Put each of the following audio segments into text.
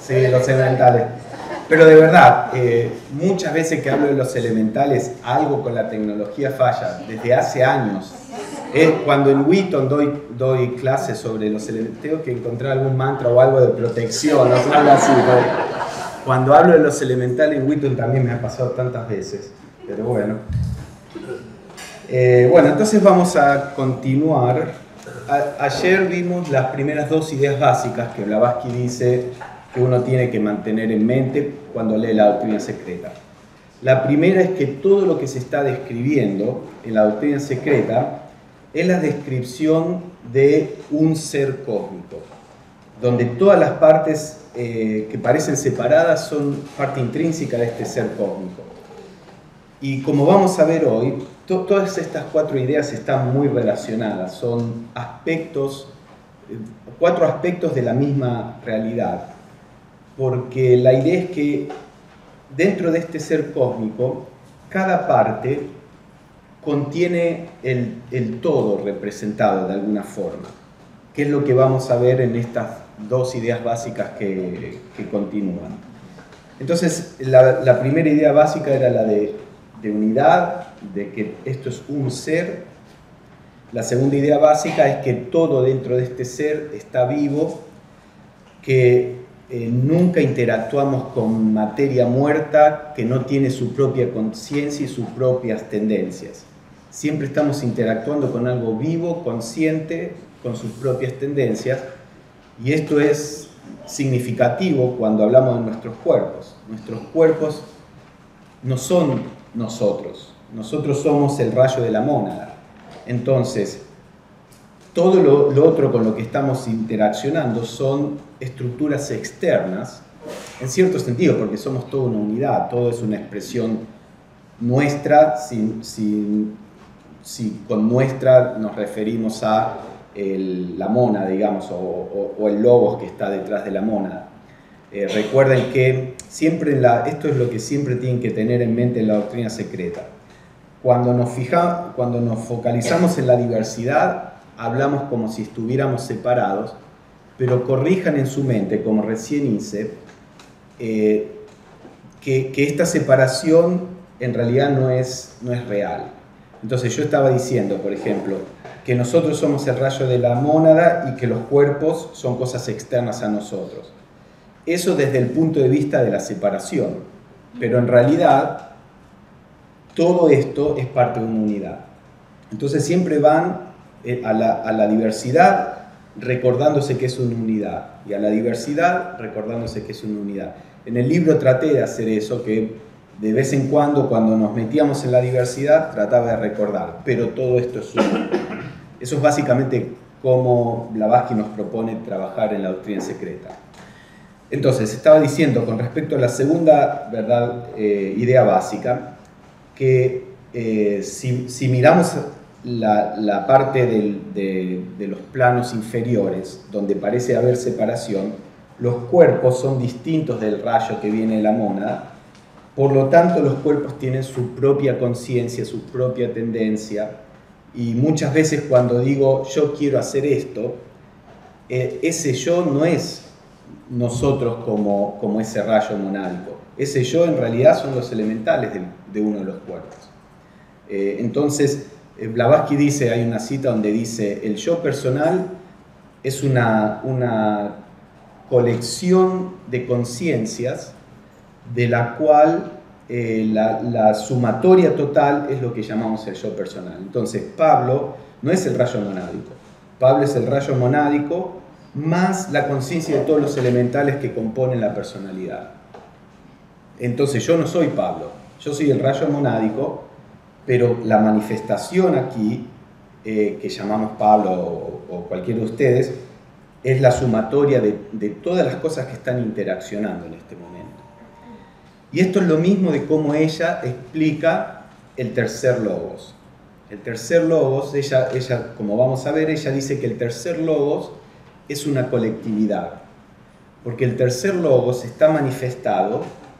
Sí, los elementales. Pero de verdad, muchas veces que hablo de los elementales, algo con la tecnología falla, desde hace años. Cuando en Wheaton doy clases sobre los elementales, tengo que encontrar algún mantra o algo de protección, no sé, algo así. Cuando hablo de los elementales en Wheaton también me ha pasado tantas veces, pero bueno. Bueno, entonces vamos a continuar. Ayer vimos las primeras dos ideas básicas que Blavatsky dice que uno tiene que mantener en mente cuando lee la doctrina secreta. La primera es que todo lo que se está describiendo en la doctrina secreta es la descripción de un ser cósmico, donde todas las partes que parecen separadas son parte intrínseca de este ser cósmico. Y como vamos a ver hoy, todas estas cuatro ideas están muy relacionadas, son aspectos, cuatro aspectos de la misma realidad, porque la idea es que dentro de este ser cósmico, cada parte contiene el todo representado de alguna forma, que es lo que vamos a ver en estas dos ideas básicas que continúan. Entonces, la primera idea básica era la de unidad, de que esto es un ser. La segunda idea básica es que todo dentro de este ser está vivo, que nunca interactuamos con materia muerta que no tiene su propia conciencia y sus propias tendencias. Siempre estamos interactuando con algo vivo, consciente, con sus propias tendencias, y esto es significativo cuando hablamos de nuestros cuerpos. Nuestros cuerpos no son nosotros somos el rayo de la mónada. Entonces, todo lo otro con lo que estamos interaccionando son estructuras externas, en cierto sentido, porque somos toda una unidad, todo es una expresión nuestra, si con nuestra nos referimos a la mónada, digamos, o el logos que está detrás de la mónada. Recuerden que siempre esto es lo que siempre tienen que tener en mente en la doctrina secreta. Cuando nos focalizamos en la diversidad, hablamos como si estuviéramos separados, pero corrijan en su mente, como recién hice, que esta separación en realidad no es real. Entonces yo estaba diciendo, por ejemplo, que nosotros somos el rayo de la mónada y que los cuerpos son cosas externas a nosotros. Eso desde el punto de vista de la separación, pero en realidad todo esto es parte de una unidad. Entonces siempre van a la diversidad recordándose que es una unidad, y a la diversidad recordándose que es una unidad. En el libro traté de hacer eso, que de vez en cuando nos metíamos en la diversidad trataba de recordar, pero todo esto es uno. Eso es básicamente cómo Blavatsky nos propone trabajar en la doctrina secreta. Entonces, estaba diciendo con respecto a la segunda idea básica, que si miramos la parte de los planos inferiores, donde parece haber separación, los cuerpos son distintos del rayo que viene de la mónada, por lo tanto los cuerpos tienen su propia conciencia, su propia tendencia, y muchas veces cuando digo yo quiero hacer esto, ese yo no es nosotros como ese rayo monádico. Ese yo en realidad son los elementales de uno de los cuerpos. Entonces, Blavatsky dice, hay una cita donde dice, el yo personal es una colección de conciencias de la cual la sumatoria total es lo que llamamos el yo personal. Entonces, Pablo no es el rayo monádico. Pablo es el rayo monádico más la conciencia de todos los elementales que componen la personalidad. Entonces yo no soy Pablo, yo soy el rayo monádico, pero la manifestación aquí, que llamamos Pablo o cualquiera de ustedes, es la sumatoria de todas las cosas que están interaccionando en este momento. Y esto es lo mismo de cómo ella explica el tercer logos. El tercer logos, ella, como vamos a ver, ella dice que el tercer logos es una colectividad, porque el tercer logos está manifestado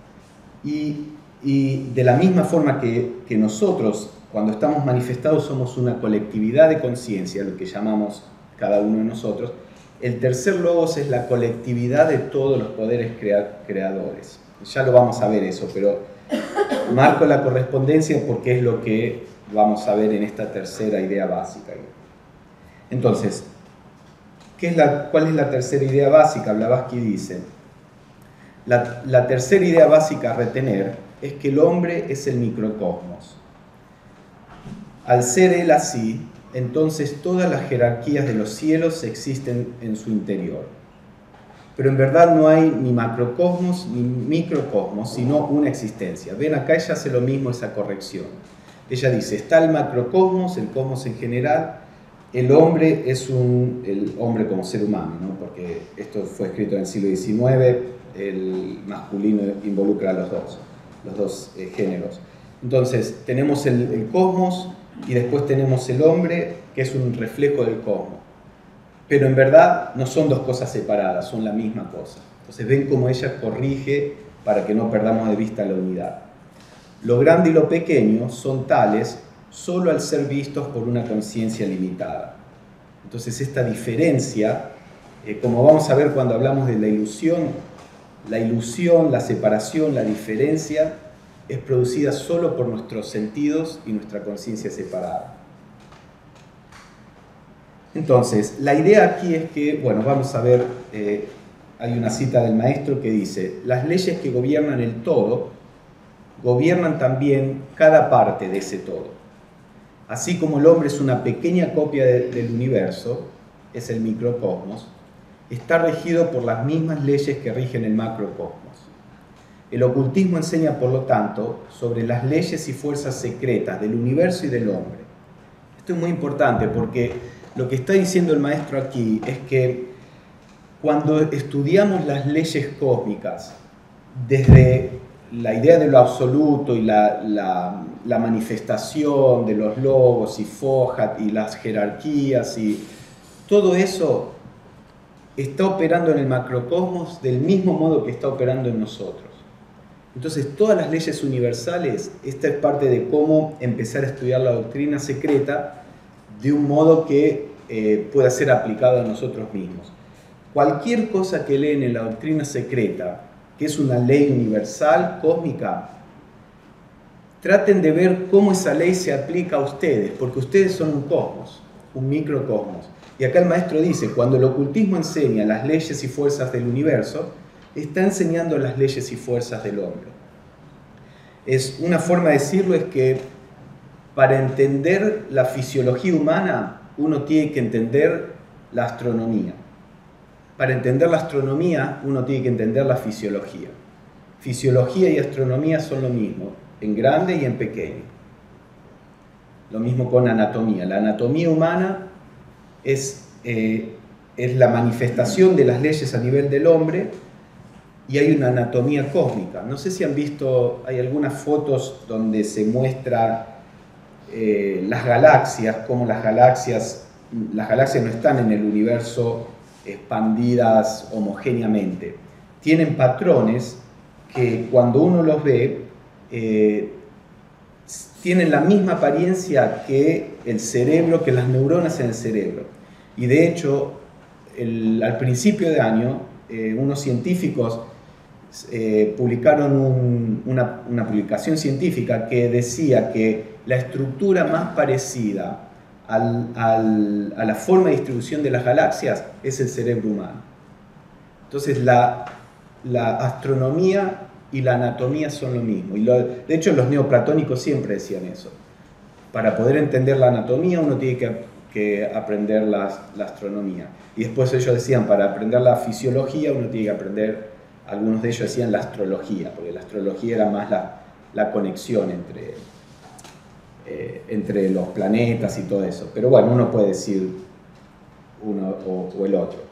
y de la misma forma que nosotros, cuando estamos manifestados, somos una colectividad de conciencia, lo que llamamos cada uno de nosotros, el tercer logos es la colectividad de todos los poderes creadores. Ya lo vamos a ver eso, pero marco la correspondencia porque es lo que vamos a ver en esta tercera idea básica. Entonces, ¿cuál es la tercera idea básica? Blavatsky dice, la tercera idea básica a retener es que el hombre es el microcosmos. Al ser él así, entonces todas las jerarquías de los cielos existen en su interior. Pero en verdad no hay ni macrocosmos ni microcosmos, sino una existencia. Ven, acá ella hace lo mismo, esa corrección. Ella dice, está el macrocosmos, el cosmos en general, el hombre es el hombre como ser humano, ¿no? Porque esto fue escrito en el siglo XIX, el masculino involucra a los dos géneros. Entonces, tenemos el cosmos y después tenemos el hombre, que es un reflejo del cosmos. Pero en verdad no son dos cosas separadas, son la misma cosa. Entonces ven cómo ella corrige para que no perdamos de vista la unidad. Lo grande y lo pequeño son tales solo al ser vistos por una conciencia limitada. Entonces esta diferencia, como vamos a ver cuando hablamos de la ilusión, la separación, la diferencia, es producida solo por nuestros sentidos y nuestra conciencia separada. Entonces, la idea aquí es que, bueno, vamos a ver, hay una cita del maestro que dice, las leyes que gobiernan el todo, gobiernan también cada parte de ese todo. Así como el hombre es una pequeña copia del universo, es el microcosmos, está regido por las mismas leyes que rigen el macrocosmos. El ocultismo enseña, por lo tanto, sobre las leyes y fuerzas secretas del universo y del hombre. Esto es muy importante porque lo que está diciendo el maestro aquí es que cuando estudiamos las leyes cósmicas desde la idea de lo absoluto y la manifestación de los logos y Fohat y las jerarquías y todo eso está operando en el macrocosmos del mismo modo que está operando en nosotros. Entonces, todas las leyes universales, esta es parte de cómo empezar a estudiar la doctrina secreta de un modo que pueda ser aplicado a nosotros mismos. Cualquier cosa que leen en la doctrina secreta, que es una ley universal, cósmica, traten de ver cómo esa ley se aplica a ustedes, porque ustedes son un cosmos, un microcosmos. Y acá el maestro dice, cuando el ocultismo enseña las leyes y fuerzas del universo, está enseñando las leyes y fuerzas del hombre. Es una forma de decirlo es que para entender la fisiología humana, uno tiene que entender la astronomía. Para entender la astronomía, uno tiene que entender la fisiología. Fisiología y astronomía son lo mismo, en grande y en pequeño. Lo mismo con anatomía. La anatomía humana es la manifestación de las leyes a nivel del hombre y hay una anatomía cósmica. No sé si han visto, hay algunas fotos donde se muestra las galaxias, cómo las galaxias no están en el universo expandidas homogéneamente. Tienen patrones que cuando uno los ve, tienen la misma apariencia que el cerebro, que las neuronas en el cerebro. Y de hecho, al principio de año, unos científicos publicaron una publicación científica que decía que la estructura más parecida a la forma de distribución de las galaxias es el cerebro humano. Entonces la astronomía y la anatomía son lo mismo. De hecho los neoplatónicos siempre decían eso. Para poder entender la anatomía uno tiene que aprender la astronomía. Y después ellos decían, para aprender la fisiología uno tiene que aprender, algunos de ellos decían la astrología, porque la astrología era más la conexión entre los planetas y todo eso. Pero bueno, uno puede decir uno o el otro.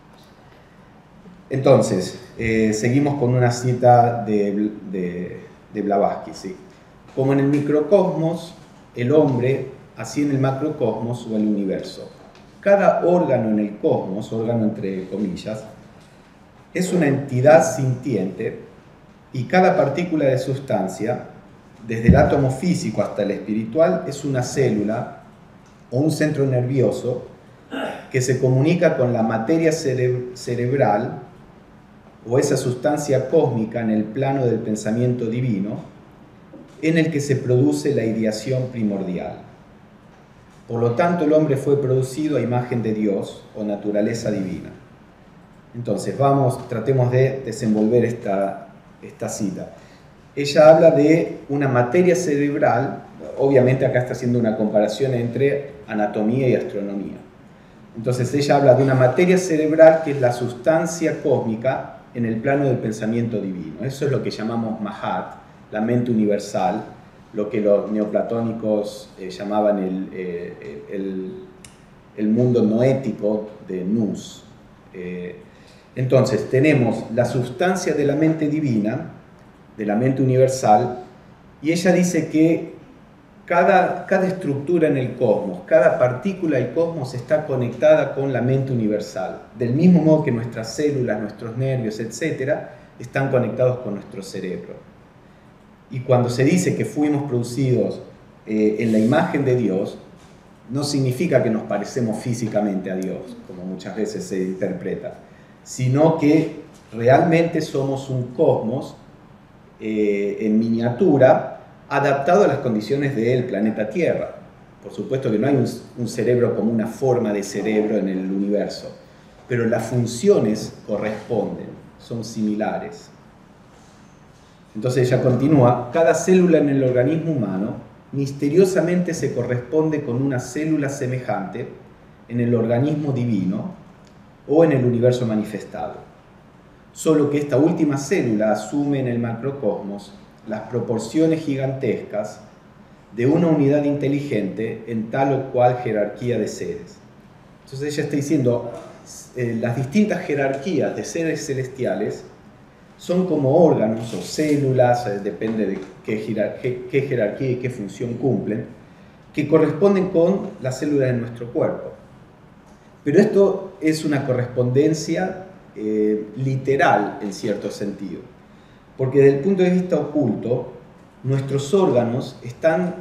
Entonces, seguimos con una cita de Blavatsky, ¿sí? Como en el microcosmos, el hombre, así en el macrocosmos o el universo. Cada órgano en el cosmos, órgano entre comillas, es una entidad sintiente y cada partícula de sustancia, desde el átomo físico hasta el espiritual, es una célula o un centro nervioso que se comunica con la materia cerebral o esa sustancia cósmica en el plano del pensamiento divino, en el que se produce la ideación primordial. Por lo tanto, el hombre fue producido a imagen de Dios o naturaleza divina. Entonces, tratemos de desenvolver esta cita. Ella habla de una materia cerebral, obviamente acá está haciendo una comparación entre anatomía y astronomía. Entonces, ella habla de una materia cerebral que es la sustancia cósmica en el plano del pensamiento divino. Eso es lo que llamamos Mahat, la mente universal, lo que los neoplatónicos llamaban el mundo noético de Nous. Entonces, tenemos la sustancia de la mente divina, de la mente universal, y ella dice que cada estructura en el cosmos, cada partícula del cosmos está conectada con la mente universal, del mismo modo que nuestras células, nuestros nervios, etc., están conectados con nuestro cerebro. Y cuando se dice que fuimos producidos en la imagen de Dios, no significa que nos parecemos físicamente a Dios, como muchas veces se interpreta, sino que realmente somos un cosmos en miniatura, adaptado a las condiciones del planeta Tierra. Por supuesto que no hay un cerebro como una forma de cerebro en el universo, pero las funciones corresponden, son similares. Entonces ella continúa: cada célula en el organismo humano misteriosamente se corresponde con una célula semejante en el organismo divino o en el universo manifestado. Solo que esta última célula asume en el macrocosmos las proporciones gigantescas de una unidad inteligente en tal o cual jerarquía de seres. Entonces ella está diciendo, las distintas jerarquías de seres celestiales son como órganos o células, depende de qué jerarquía y qué función cumplen, que corresponden con las células de nuestro cuerpo. Pero esto es una correspondencia literal en cierto sentido, porque desde el punto de vista oculto, nuestros órganos están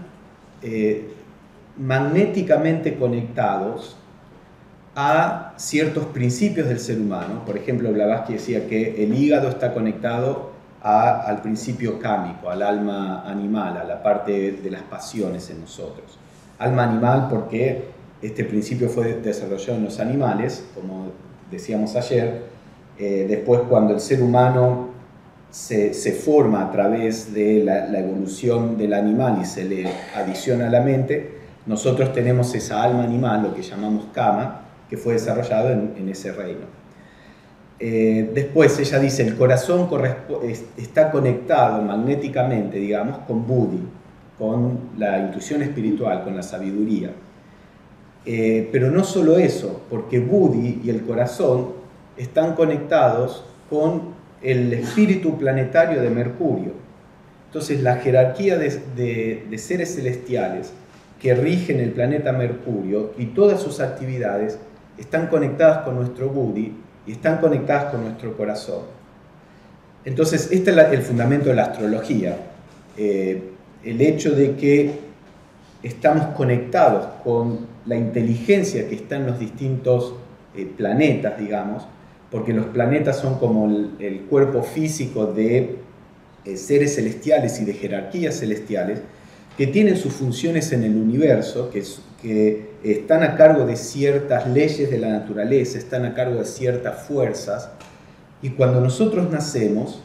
magnéticamente conectados a ciertos principios del ser humano. Por ejemplo, Blavatsky decía que el hígado está conectado al principio cámico, al alma animal, a la parte de las pasiones en nosotros. Alma animal porque este principio fue desarrollado en los animales, como decíamos ayer. Después, cuando el ser humano se forma a través de la evolución del animal y se le adiciona a la mente, nosotros tenemos esa alma animal, lo que llamamos kama, que fue desarrollado en ese reino. Después ella dice, el corazón está conectado magnéticamente, digamos, con Buddhi, con la intuición espiritual, con la sabiduría. Pero no solo eso, porque Buddhi y el corazón están conectados con el espíritu planetario de Mercurio. Entonces la jerarquía de seres celestiales que rigen el planeta Mercurio y todas sus actividades están conectadas con nuestro Buddhi y están conectadas con nuestro corazón. Entonces, este es el fundamento de la astrología. El hecho de que estamos conectados con la inteligencia que está en los distintos planetas, digamos, porque los planetas son como el cuerpo físico de seres celestiales y de jerarquías celestiales, que tienen sus funciones en el universo, que están a cargo de ciertas leyes de la naturaleza, están a cargo de ciertas fuerzas, y cuando nosotros nacemos,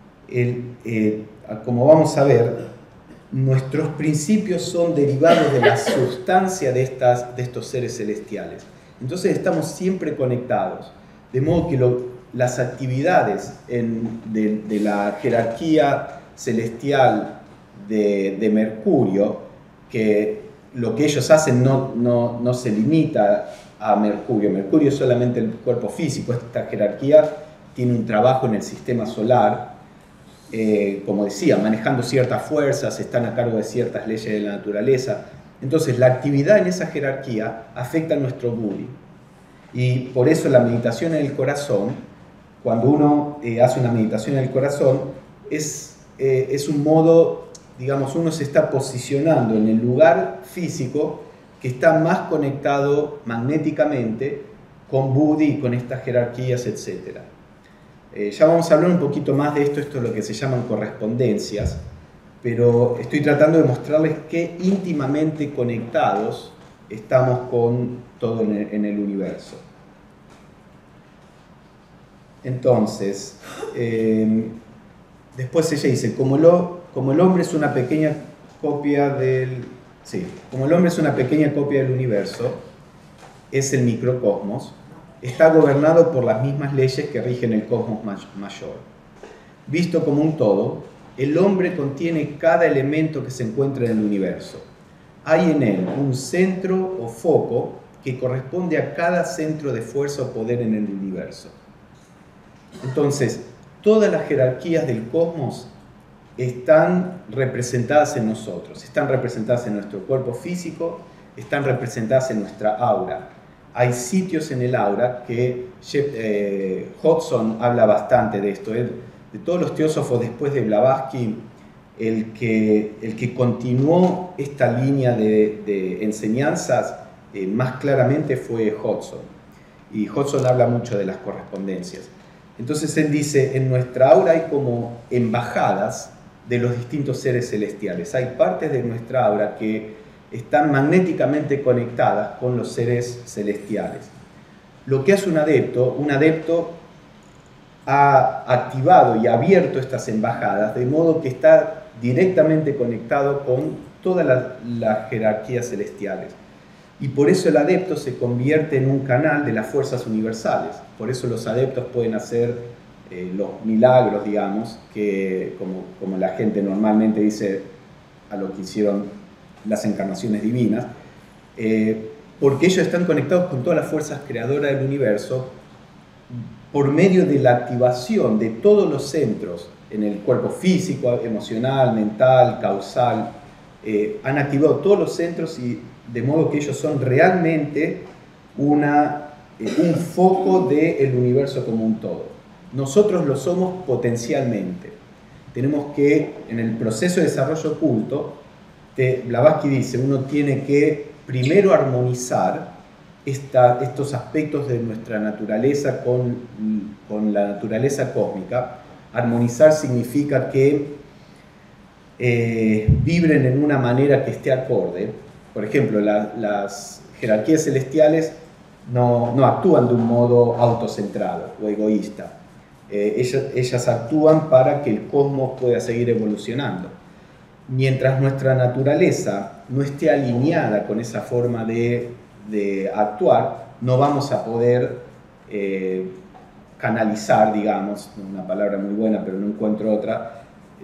como vamos a ver, nuestros principios son derivados de la sustancia de estos seres celestiales. Entonces estamos siempre conectados, de modo que las actividades de la jerarquía celestial de Mercurio, que lo que ellos hacen no se limita a Mercurio. Mercurio es solamente el cuerpo físico. Esta jerarquía tiene un trabajo en el sistema solar, como decía, manejando ciertas fuerzas, están a cargo de ciertas leyes de la naturaleza. Entonces la actividad en esa jerarquía afecta a nuestro Buddhi. Y por eso la meditación en el corazón, cuando uno hace una meditación en el corazón, es un modo, digamos, uno se está posicionando en el lugar físico que está más conectado magnéticamente con Budi, con estas jerarquías, etc. Ya vamos a hablar un poquito más de esto, esto es lo que se llaman correspondencias, pero estoy tratando de mostrarles qué íntimamente conectados estamos con todo en el universo. Entonces, después ella dice, como el hombre es una pequeña copia del... Sí, como el hombre es una pequeña copia del universo, es el microcosmos, está gobernado por las mismas leyes que rigen el cosmos mayor. Visto como un todo, el hombre contiene cada elemento que se encuentra en el universo. Hay en él un centro o foco que corresponde a cada centro de fuerza o poder en el universo. Entonces, todas las jerarquías del cosmos están representadas en nosotros, están representadas en nuestro cuerpo físico, están representadas en nuestra aura. Hay sitios en el aura que Hodgson habla bastante de esto. De todos los teósofos después de Blavatsky, el que continuó esta línea de enseñanzas más claramente fue Hodgson. Y Hodgson habla mucho de las correspondencias. Entonces él dice, en nuestra aura hay como embajadas de los distintos seres celestiales. Hay partes de nuestra aura que están magnéticamente conectadas con los seres celestiales. Lo que hace un adepto ha activado y abierto estas embajadas, de modo que está directamente conectado con todas las jerarquías celestiales. Y por eso el adepto se convierte en un canal de las fuerzas universales. Por eso los adeptos pueden hacer los milagros, digamos, que como la gente normalmente dice a lo que hicieron las encarnaciones divinas, porque ellos están conectados con todas las fuerzas creadoras del universo por medio de la activación de todos los centros en el cuerpo físico, emocional, mental, causal. Han activado todos los centros y de modo que ellos son realmente un foco del universo como un todo. Nosotros lo somos potencialmente. Tenemos que, en el proceso de desarrollo oculto, Blavatsky dice, uno tiene que primero armonizar estos aspectos de nuestra naturaleza con la naturaleza cósmica. Armonizar significa que vibren en una manera que esté acorde. Por ejemplo, las jerarquías celestiales no actúan de un modo autocentrado o egoísta. Ellas actúan para que el cosmos pueda seguir evolucionando. Mientras nuestra naturaleza no esté alineada con esa forma de actuar, no vamos a poder canalizar, digamos, una palabra muy buena pero no encuentro otra,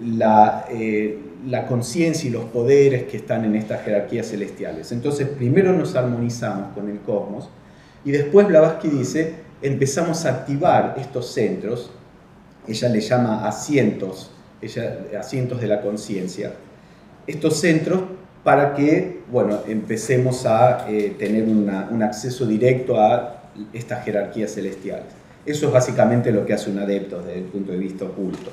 la conciencia y los poderes que están en estas jerarquías celestiales. Entonces, primero nos armonizamos con el cosmos y después Blavatsky dice, empezamos a activar estos centros, ella le llama asientos de la conciencia, estos centros para que, bueno, empecemos a tener un acceso directo a estas jerarquías celestiales. Eso es básicamente lo que hace un adepto desde el punto de vista oculto.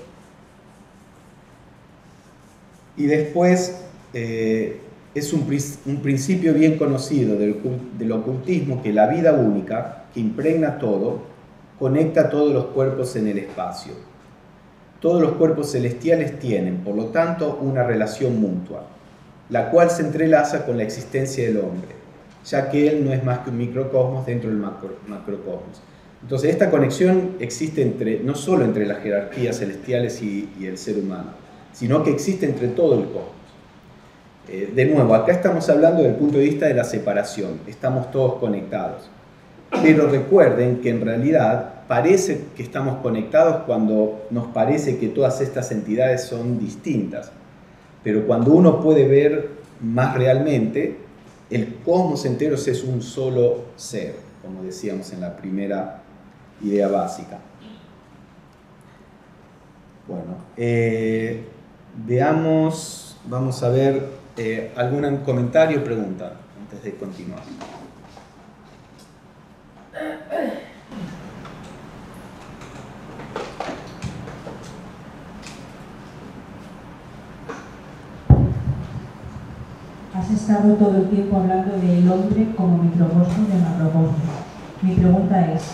Y después es un principio bien conocido del ocultismo, que la vida única, que impregna todo, conecta todos los cuerpos en el espacio. Todos los cuerpos celestiales tienen, por lo tanto, una relación mutua, la cual se entrelaza con la existencia del hombre, ya que él no es más que un microcosmos dentro del macrocosmos. Entonces, esta conexión existe no solo entre las jerarquías celestiales y el ser humano, sino que existe entre todo el cosmos. De nuevo, acá estamos hablando del punto de vista de la separación, estamos todos conectados. Pero recuerden que en realidad parece que estamos conectados cuando nos parece que todas estas entidades son distintas. Pero cuando uno puede ver más realmente, el cosmos entero es un solo ser, como decíamos en la primera idea básica. Bueno, veamos, vamos a ver algún comentario o pregunta antes de continuar. Has estado todo el tiempo hablando del hombre como microcosmos de macrocosmos. Mi pregunta es,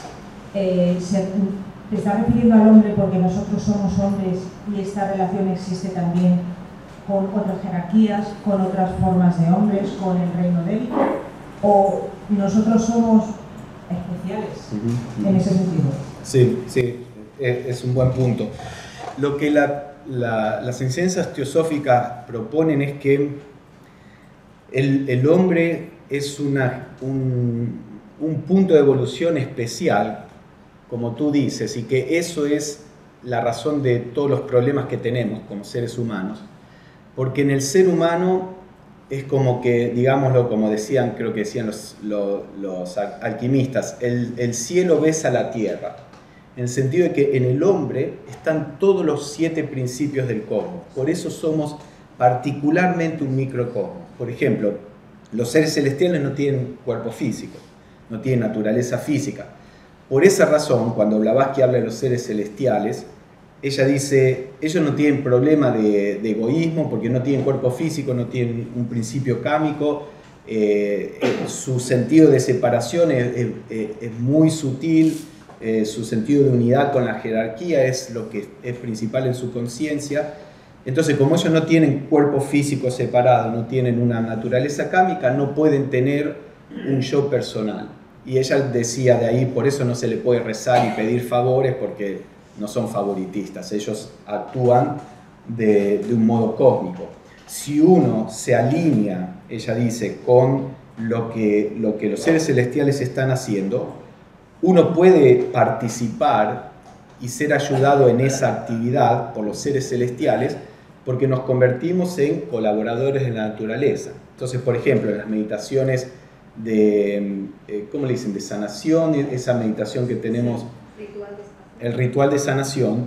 ¿te estás refiriendo al hombre porque nosotros somos hombres y esta relación existe también con otras jerarquías, con otras formas de hombres, con el reino débico? ¿O nosotros somos especiales en ese sentido? Sí, sí, es un buen punto. Lo que las enseñanzas teosóficas proponen es que el hombre es un punto de evolución especial, como tú dices, y que eso es la razón de todos los problemas que tenemos como seres humanos. Porque en el ser humano es como que, digámoslo, como decían, creo que decían los alquimistas, el cielo besa la tierra, en el sentido de que en el hombre están todos los 7 principios del cosmos. Por eso somos particularmente un microcosmos. Por ejemplo, los seres celestiales no tienen cuerpo físico, no tienen naturaleza física. Por esa razón, cuando Blavatsky habla de los seres celestiales, ella dice, ellos no tienen problema de egoísmo porque no tienen cuerpo físico, no tienen un principio cámico, su sentido de separación es muy sutil, su sentido de unidad con la jerarquía es lo que es principal en su conciencia. Entonces, como ellos no tienen cuerpo físico separado, no tienen una naturaleza cámica, no pueden tener un yo personal. Y ella decía de ahí, por eso no se le puede rezar y pedir favores, porque no son favoritistas, ellos actúan de un modo cósmico. Si uno se alinea, ella dice, con lo que los seres celestiales están haciendo, uno puede participar y ser ayudado en esa actividad por los seres celestiales porque nos convertimos en colaboradores de la naturaleza. Entonces, por ejemplo, en las meditaciones de, ¿cómo le dicen?, de sanación, esa meditación que tenemos, el ritual de sanación,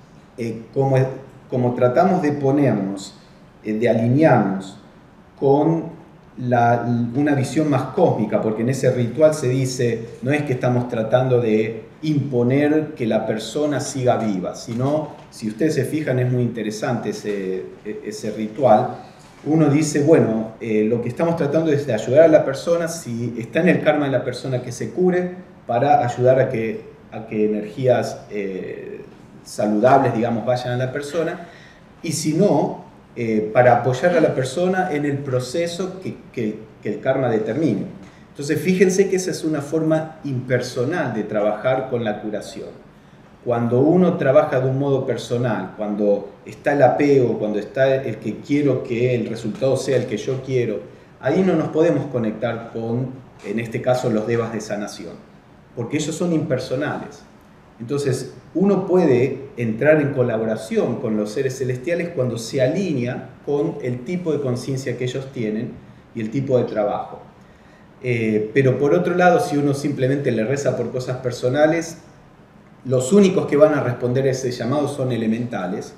como tratamos de ponernos, de alinearnos con una visión más cósmica, porque en ese ritual se dice, no es que estamos tratando de imponer que la persona siga viva, sino, si ustedes se fijan, es muy interesante ese ritual. Uno dice, bueno, lo que estamos tratando es de ayudar a la persona, si está en el karma de la persona, que se cure, para ayudar a que energías saludables, digamos, vayan a la persona, y si no, para apoyar a la persona en el proceso que el karma determine. Entonces, fíjense que esa es una forma impersonal de trabajar con la curación. Cuando uno trabaja de un modo personal, cuando está el apego, cuando está el que quiero que el resultado sea el que yo quiero, ahí no nos podemos conectar con, en este caso, los devas de sanación, porque ellos son impersonales. Entonces, uno puede entrar en colaboración con los seres celestiales cuando se alinea con el tipo de conciencia que ellos tienen y el tipo de trabajo. Pero por otro lado, si uno simplemente le reza por cosas personales, los únicos que van a responder a ese llamado son elementales,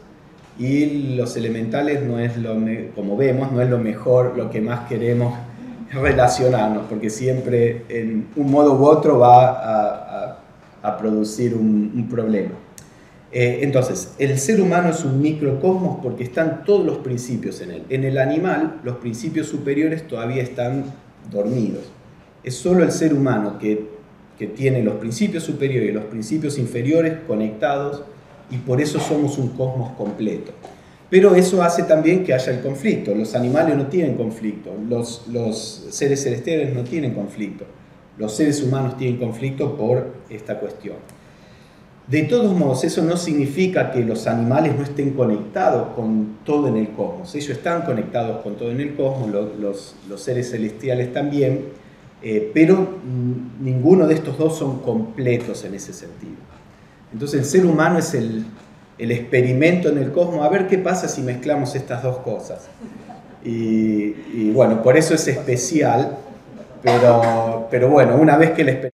y los elementales no es como vemos, no es lo mejor, lo que más queremos relacionarnos, porque siempre en un modo u otro va a producir un problema. Entonces, el ser humano es un microcosmos porque están todos los principios en él. En el animal, los principios superiores todavía están dormidos. Es solo el ser humano que tiene los principios superiores y los principios inferiores conectados, y por eso somos un cosmos completo. Pero eso hace también que haya el conflicto. Los animales no tienen conflicto, los seres celestiales no tienen conflicto, los seres humanos tienen conflicto por esta cuestión. De todos modos, eso no significa que los animales no estén conectados con todo en el cosmos. Ellos están conectados con todo en el cosmos, los seres celestiales también, pero ninguno de estos dos son completos en ese sentido. Entonces el ser humano es el experimento en el cosmos, a ver qué pasa si mezclamos estas dos cosas. Y bueno, por eso es especial, pero bueno, una vez que el experimento...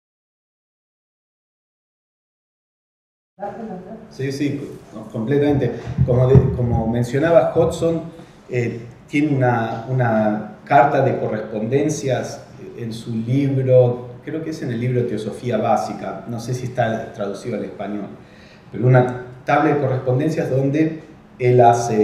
Sí, completamente. Como mencionaba Hodgson, tiene una carta de correspondencias en su libro, creo que es en el libro Teosofía Básica, no sé si está traducido al español, pero una tabla de correspondencias donde él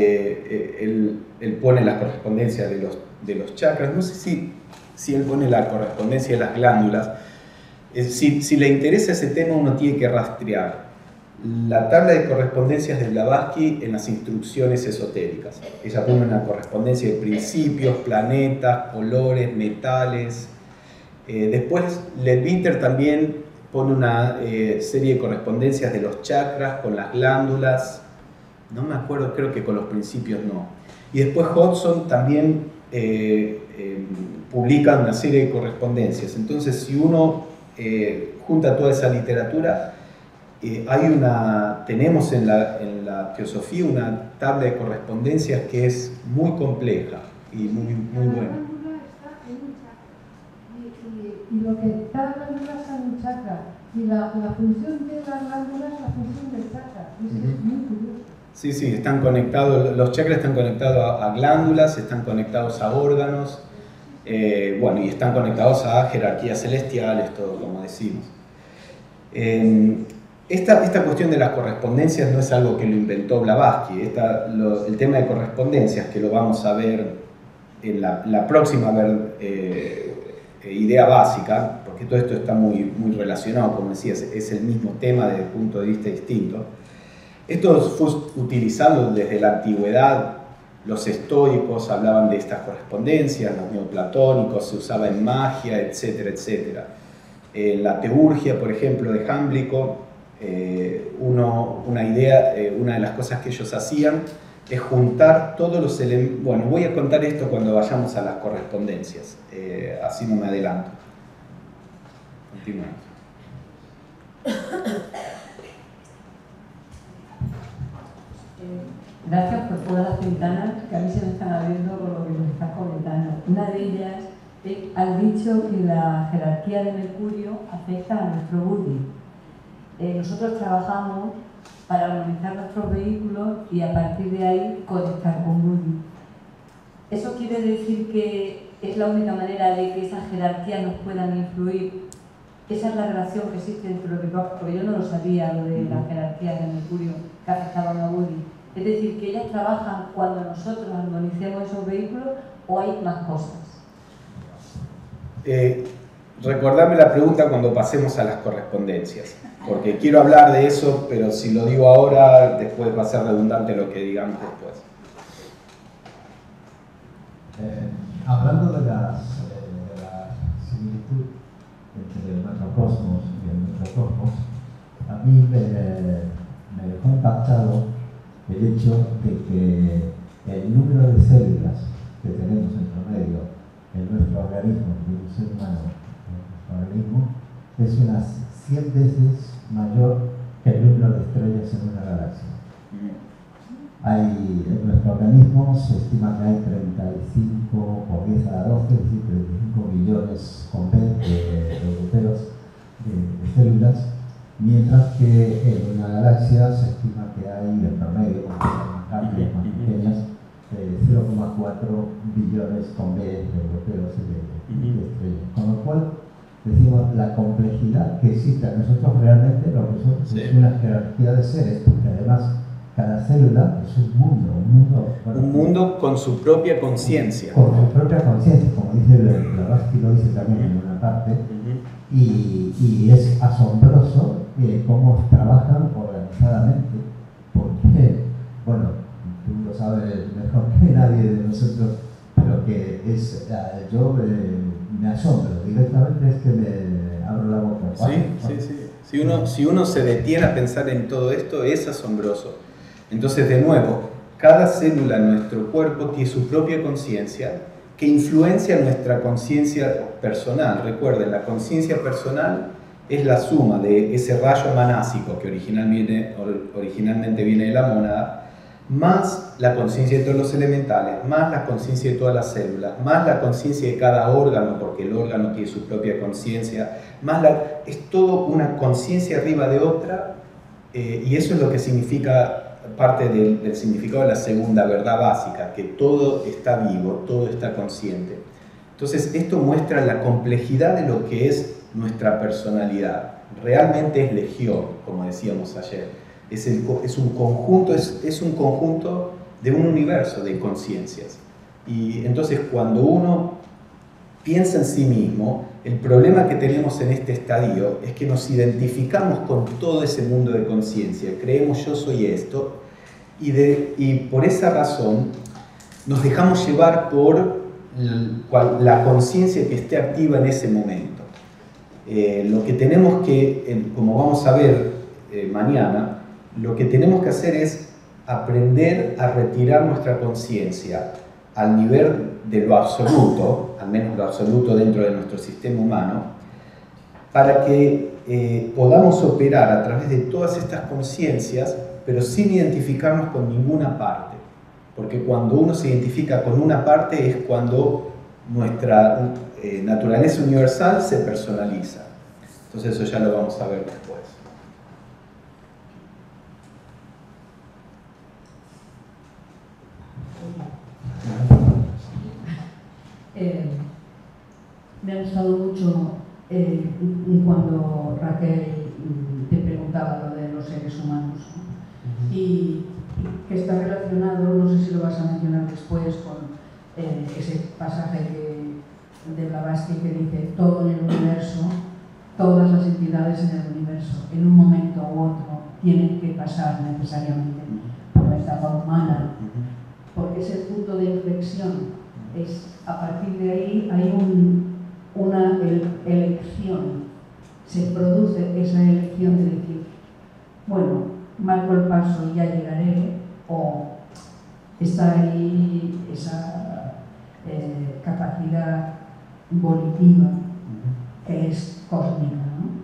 pone la correspondencia de los chakras, no sé si él pone la correspondencia de las glándulas, Si le interesa ese tema, uno tiene que rastrear la tabla de correspondencias de Blavatsky en las instrucciones esotéricas. Ella pone una correspondencia de principios, planetas, colores, metales. Después, Leadbeater también pone una serie de correspondencias de los chakras con las glándulas. No me acuerdo, creo que con los principios no. Y después Hodgson también publica una serie de correspondencias. Entonces, si uno junta toda esa literatura, tenemos en la teosofía una tabla de correspondencias que es muy compleja y muy buena. Y lo que cada glándula está en un chakra, y la función de la glándula es la función del chakra. Eso es muy curioso. Sí, están conectados, los chakras están conectados a glándulas, están conectados a órganos, y están conectados a jerarquías celestiales, todo como decimos. Esta cuestión de las correspondencias no es algo que lo inventó Blavatsky. El tema de correspondencias, que lo vamos a ver en la próxima idea básica, porque todo esto está muy relacionado, como decías, es el mismo tema desde punto de vista distinto. Esto fue utilizado desde la antigüedad. Los estoicos hablaban de estas correspondencias, los neoplatónicos, se usaba en magia, etcétera, etcétera. La teurgia, por ejemplo, de Jámblico, una de las cosas que ellos hacían es juntar todos los elementos. Bueno, voy a contar esto cuando vayamos a las correspondencias, así no me adelanto. Continuamos. Gracias por todas las ventanas que a mí se me están abriendo con lo que me estás comentando. Una de ellas, has dicho que la jerarquía de Mercurio afecta a nuestro Buddhi. Nosotros trabajamos para armonizar nuestros vehículos y a partir de ahí conectar con Buddhi. ¿Eso quiere decir que es la única manera de que esas jerarquías nos puedan influir? Esa es la relación que existe entre lo que tú has, porque yo no lo sabía, lo de las jerarquías de Mercurio que afectaban a Buddhi. Es decir, que ellas trabajan cuando nosotros armonicemos esos vehículos, ¿o hay más cosas? Recordame la pregunta cuando pasemos a las correspondencias, porque quiero hablar de eso, pero si lo digo ahora, después va a ser redundante lo que digamos después. Hablando de la similitud entre el macrocosmos y el microcosmos, a mí me dejó impactado el hecho de que el número de células que tenemos en promedio en nuestro organismo, de un ser humano, en nuestro organismo, es unas 100 veces mayor que el número de estrellas en una galaxia. En nuestro organismo se estima que hay 35 por 10 a la 12, es decir, 35 millones con B de europeos de células, mientras que en una galaxia se estima que hay en promedio, con cantidades más pequeñas, 0,4 billones con B de europeos y de estrellas. Con lo cual, decimos, la complejidad que existe en nosotros realmente, lo que somos es una jerarquía de seres, porque además cada célula es un mundo con su propia conciencia. Con su propia conciencia, como dice Blavatsky, lo dice también en una parte, y es asombroso cómo trabajan organizadamente, porque, bueno, tú lo sabes mejor que nadie de nosotros, pero que yo me asombro, directamente es que me abro la boca. Sí. Si uno se detiene a pensar en todo esto, es asombroso. Entonces, de nuevo, cada célula en nuestro cuerpo tiene su propia conciencia que influencia nuestra conciencia personal. Recuerden, la conciencia personal es la suma de ese rayo manásico que originalmente viene de la mónada, más la conciencia de todos los elementales, más la conciencia de todas las células, más la conciencia de cada órgano, porque el órgano tiene su propia conciencia, es todo una conciencia arriba de otra, y eso es lo que significa parte del significado de la segunda verdad básica, que todo está vivo, todo está consciente. Entonces, esto muestra la complejidad de lo que es nuestra personalidad. Realmente es legión, como decíamos ayer. Es un conjunto de un universo de conciencias. Y entonces, cuando uno piensa en sí mismo, El problema que tenemos en este estadio es que nos identificamos con todo ese mundo de conciencia, creemos yo soy esto, y por esa razón nos dejamos llevar por la conciencia que esté activa en ese momento. Lo que tenemos que, como vamos a ver mañana, lo que tenemos que hacer es aprender a retirar nuestra conciencia al nivel de lo absoluto, al menos lo absoluto dentro de nuestro sistema humano, para que podamos operar a través de todas estas conciencias, pero sin identificarnos con ninguna parte. Porque cuando uno se identifica con una parte es cuando nuestra naturaleza universal se personaliza. Entonces eso ya lo vamos a ver después. Me ha gustado mucho cuando Raquel te preguntaba lo de los seres humanos, ¿no? Y que está relacionado, no sé si lo vas a mencionar después, con ese pasaje de Blavatsky que dice todo en el universo, todas las entidades en el universo, en un momento u otro, tienen que pasar necesariamente por la etapa humana, porque es el punto de inflexión. A partir de ahí hay una elección, se produce esa elección de decir, bueno, marco el paso y ya llegaré, o está ahí esa capacidad volitiva que es cósmica,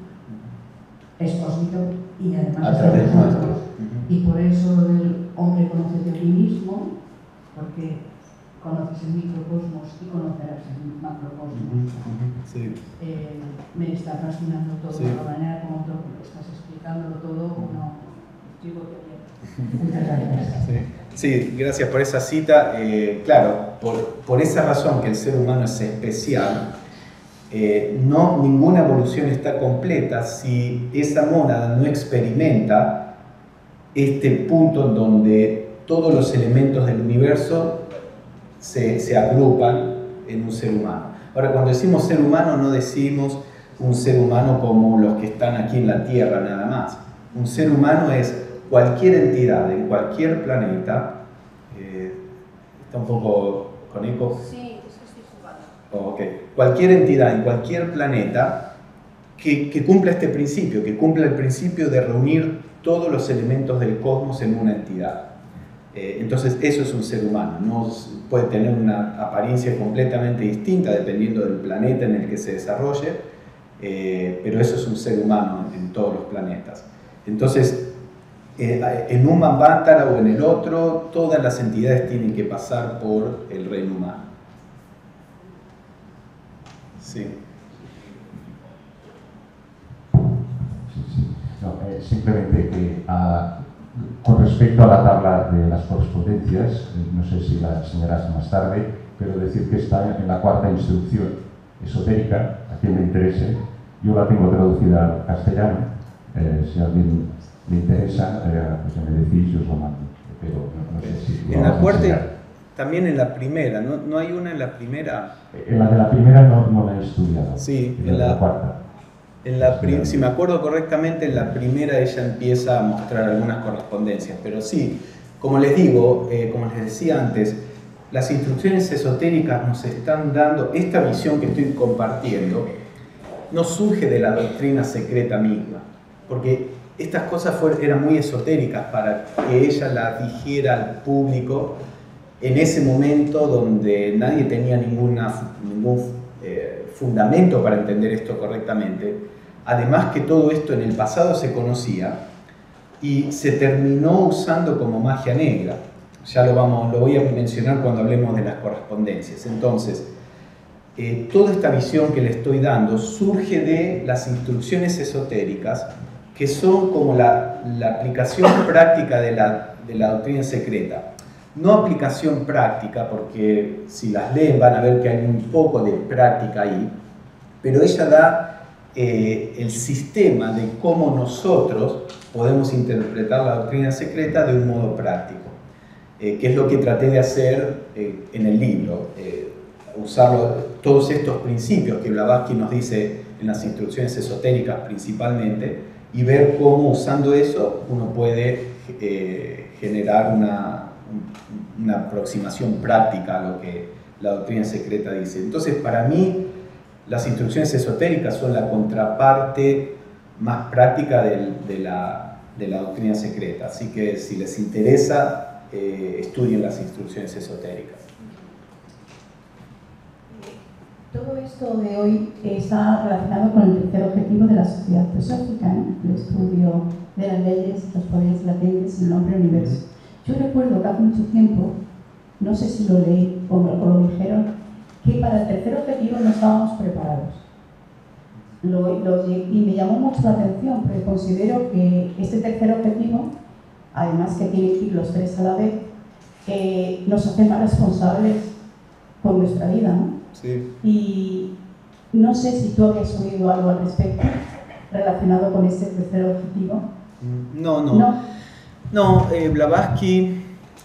¿no? Es cósmica y además está en nosotros. Y por eso el hombre conoce de sí mismo, porque conoces el microcosmos y conocerás el macrocosmos. Sí. Me está fascinando todo, sí. De la manera como estás explicándolo todo, no, digo que bien. Muchas gracias. Sí, gracias por esa cita. Claro, por esa razón que el ser humano es especial, ninguna evolución está completa si esa mónada no experimenta este punto en donde todos los elementos del universo se agrupan en un ser humano. Ahora, cuando decimos ser humano, no decimos un ser humano como los que están aquí en la Tierra nada más. Un ser humano es cualquier entidad en cualquier planeta. ¿Está un poco con eco? Sí, es que estoy jugando. Okay. Cualquier entidad en cualquier planeta que cumpla este principio, que cumpla el principio de reunir todos los elementos del cosmos en una entidad. Entonces eso es un ser humano, no puede tener una apariencia completamente distinta dependiendo del planeta en el que se desarrolle, pero eso es un ser humano en todos los planetas. Entonces, en un Manvantara o en el otro, todas las entidades tienen que pasar por el reino humano. Sí. No, simplemente que con respecto a la tabla de las correspondencias, no sé si la enseñarás más tarde, pero decir que está en la cuarta instrucción esotérica, a quien le interese. Yo la tengo traducida al castellano, si a alguien le interesa, pues me decís y os lo mando. Pero no sé si en la cuarta, también en la primera, ¿no hay una en la primera? En la de la primera no la he estudiado. Sí, en la cuarta. Si me acuerdo correctamente, en la primera ella empieza a mostrar algunas correspondencias, pero sí, como les digo, como les decía antes, las instrucciones esotéricas nos están dando, esta visión que estoy compartiendo, no surge de la doctrina secreta misma, porque estas cosas eran muy esotéricas para que ella las dijera al público en ese momento donde nadie tenía ningún fundamento para entender esto correctamente. Además que todo esto en el pasado se conocía y se terminó usando como magia negra. Ya lo voy a mencionar cuando hablemos de las correspondencias. Entonces, toda esta visión que le estoy dando surge de las instrucciones esotéricas, que son como la aplicación práctica de la doctrina secreta. No aplicación práctica, porque si las leen van a ver que hay un poco de práctica ahí, pero ella da el sistema de cómo nosotros podemos interpretar la doctrina secreta de un modo práctico, que es lo que traté de hacer en el libro. todos estos principios que Blavatsky nos dice en las instrucciones esotéricas principalmente, y ver cómo usando eso uno puede generar una aproximación práctica a lo que la doctrina secreta dice. Entonces, para mí, las instrucciones esotéricas son la contraparte más práctica de la doctrina secreta. Así que si les interesa, estudien las instrucciones esotéricas. Todo esto de hoy está relacionado con el tercer objetivo de la sociedad teosófica, ¿no? El estudio de las leyes, los poderes latentes, el hombre universo. Yo recuerdo que hace mucho tiempo, no sé si lo leí o lo dijeron, que para el tercer objetivo no estábamos preparados. Y me llamó mucho la atención, porque considero que este tercer objetivo, además que tiene que ir los tres a la vez, nos hace más responsables con nuestra vida, ¿no? Sí. Y no sé si tú habías oído algo al respecto relacionado con este tercer objetivo. No, Blavatsky,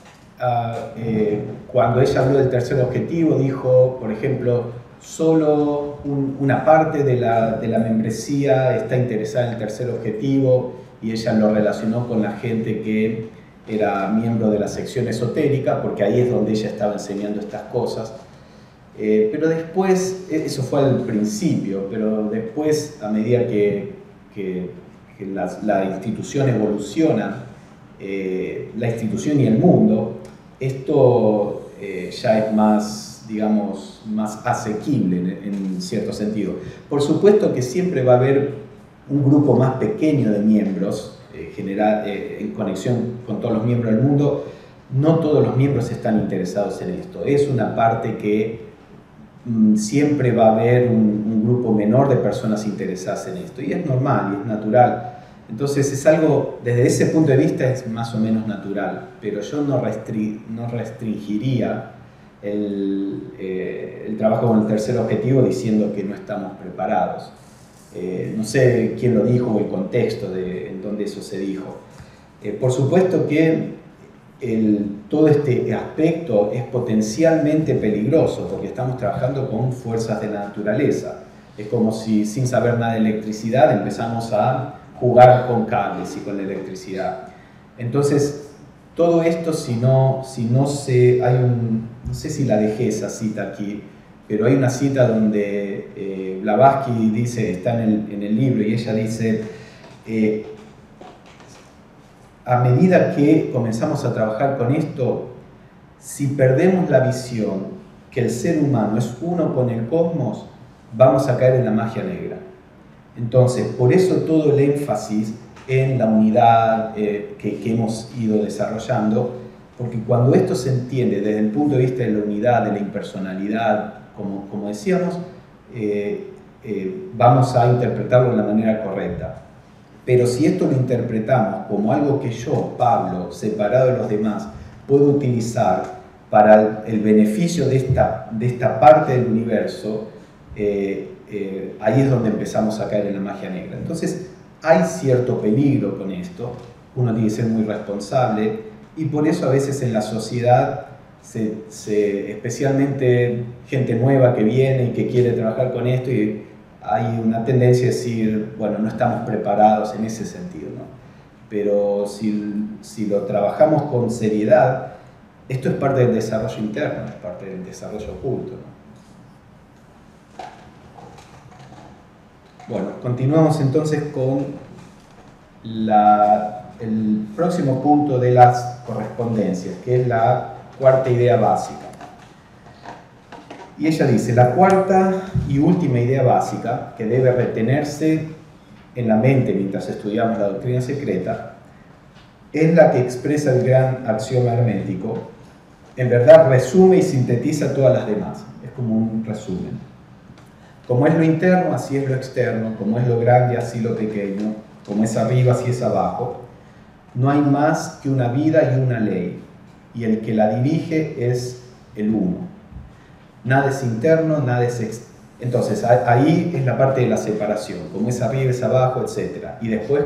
cuando ella habló del tercer objetivo, dijo, por ejemplo, solo una parte de la membresía está interesada en el tercer objetivo, y ella lo relacionó con la gente que era miembro de la sección esotérica, porque ahí es donde ella estaba enseñando estas cosas. Pero después, eso fue al principio, pero después, a medida que la institución evoluciona, la institución y el mundo, esto ya es más, digamos, más asequible en cierto sentido. Por supuesto que siempre va a haber un grupo más pequeño de miembros, en conexión con todos los miembros del mundo. No todos los miembros están interesados en esto. Es una parte que siempre va a haber un grupo menor de personas interesadas en esto, y es normal y es natural. Entonces es algo, desde ese punto de vista es más o menos natural, pero yo no restringiría el trabajo con el tercer objetivo diciendo que no estamos preparados. No sé quién lo dijo o el contexto en donde eso se dijo. Por supuesto que todo este aspecto es potencialmente peligroso, porque estamos trabajando con fuerzas de la naturaleza. Es como si, sin saber nada de electricidad, empezamos a jugar con cables y con la electricidad. Entonces, todo esto, no sé si la dejé esa cita aquí, pero hay una cita donde Blavatsky dice, está en el libro, y ella dice, a medida que comenzamos a trabajar con esto, si perdemos la visión que el ser humano es uno con el cosmos, vamos a caer en la magia negra. Entonces, por eso todo el énfasis en la unidad que hemos ido desarrollando, porque cuando esto se entiende desde el punto de vista de la unidad, de la impersonalidad, como decíamos, vamos a interpretarlo de la manera correcta. Pero si esto lo interpretamos como algo que yo, Pablo, separado de los demás, puedo utilizar para el beneficio de esta parte del universo, ahí es donde empezamos a caer en la magia negra. Entonces, hay cierto peligro con esto, uno tiene que ser muy responsable, y por eso a veces en la sociedad, especialmente gente nueva que viene y que quiere trabajar con esto, y hay una tendencia a decir, bueno, no estamos preparados en ese sentido, ¿no? Pero si lo trabajamos con seriedad, esto es parte del desarrollo interno, es parte del desarrollo oculto, ¿no? Bueno, continuamos entonces con el próximo punto de las correspondencias, que es la cuarta idea básica. Y ella dice, la cuarta y última idea básica que debe retenerse en la mente mientras estudiamos la doctrina secreta es la que expresa el gran axioma hermético. En verdad resume y sintetiza todas las demás. Es como un resumen. Como es lo interno, así es lo externo. Como es lo grande, así lo pequeño. Como es arriba, así es abajo. No hay más que una vida y una ley. Y el que la dirige es el uno. Nada es interno, nada es externo. Entonces, ahí es la parte de la separación, como es arriba, es abajo, etc. Y después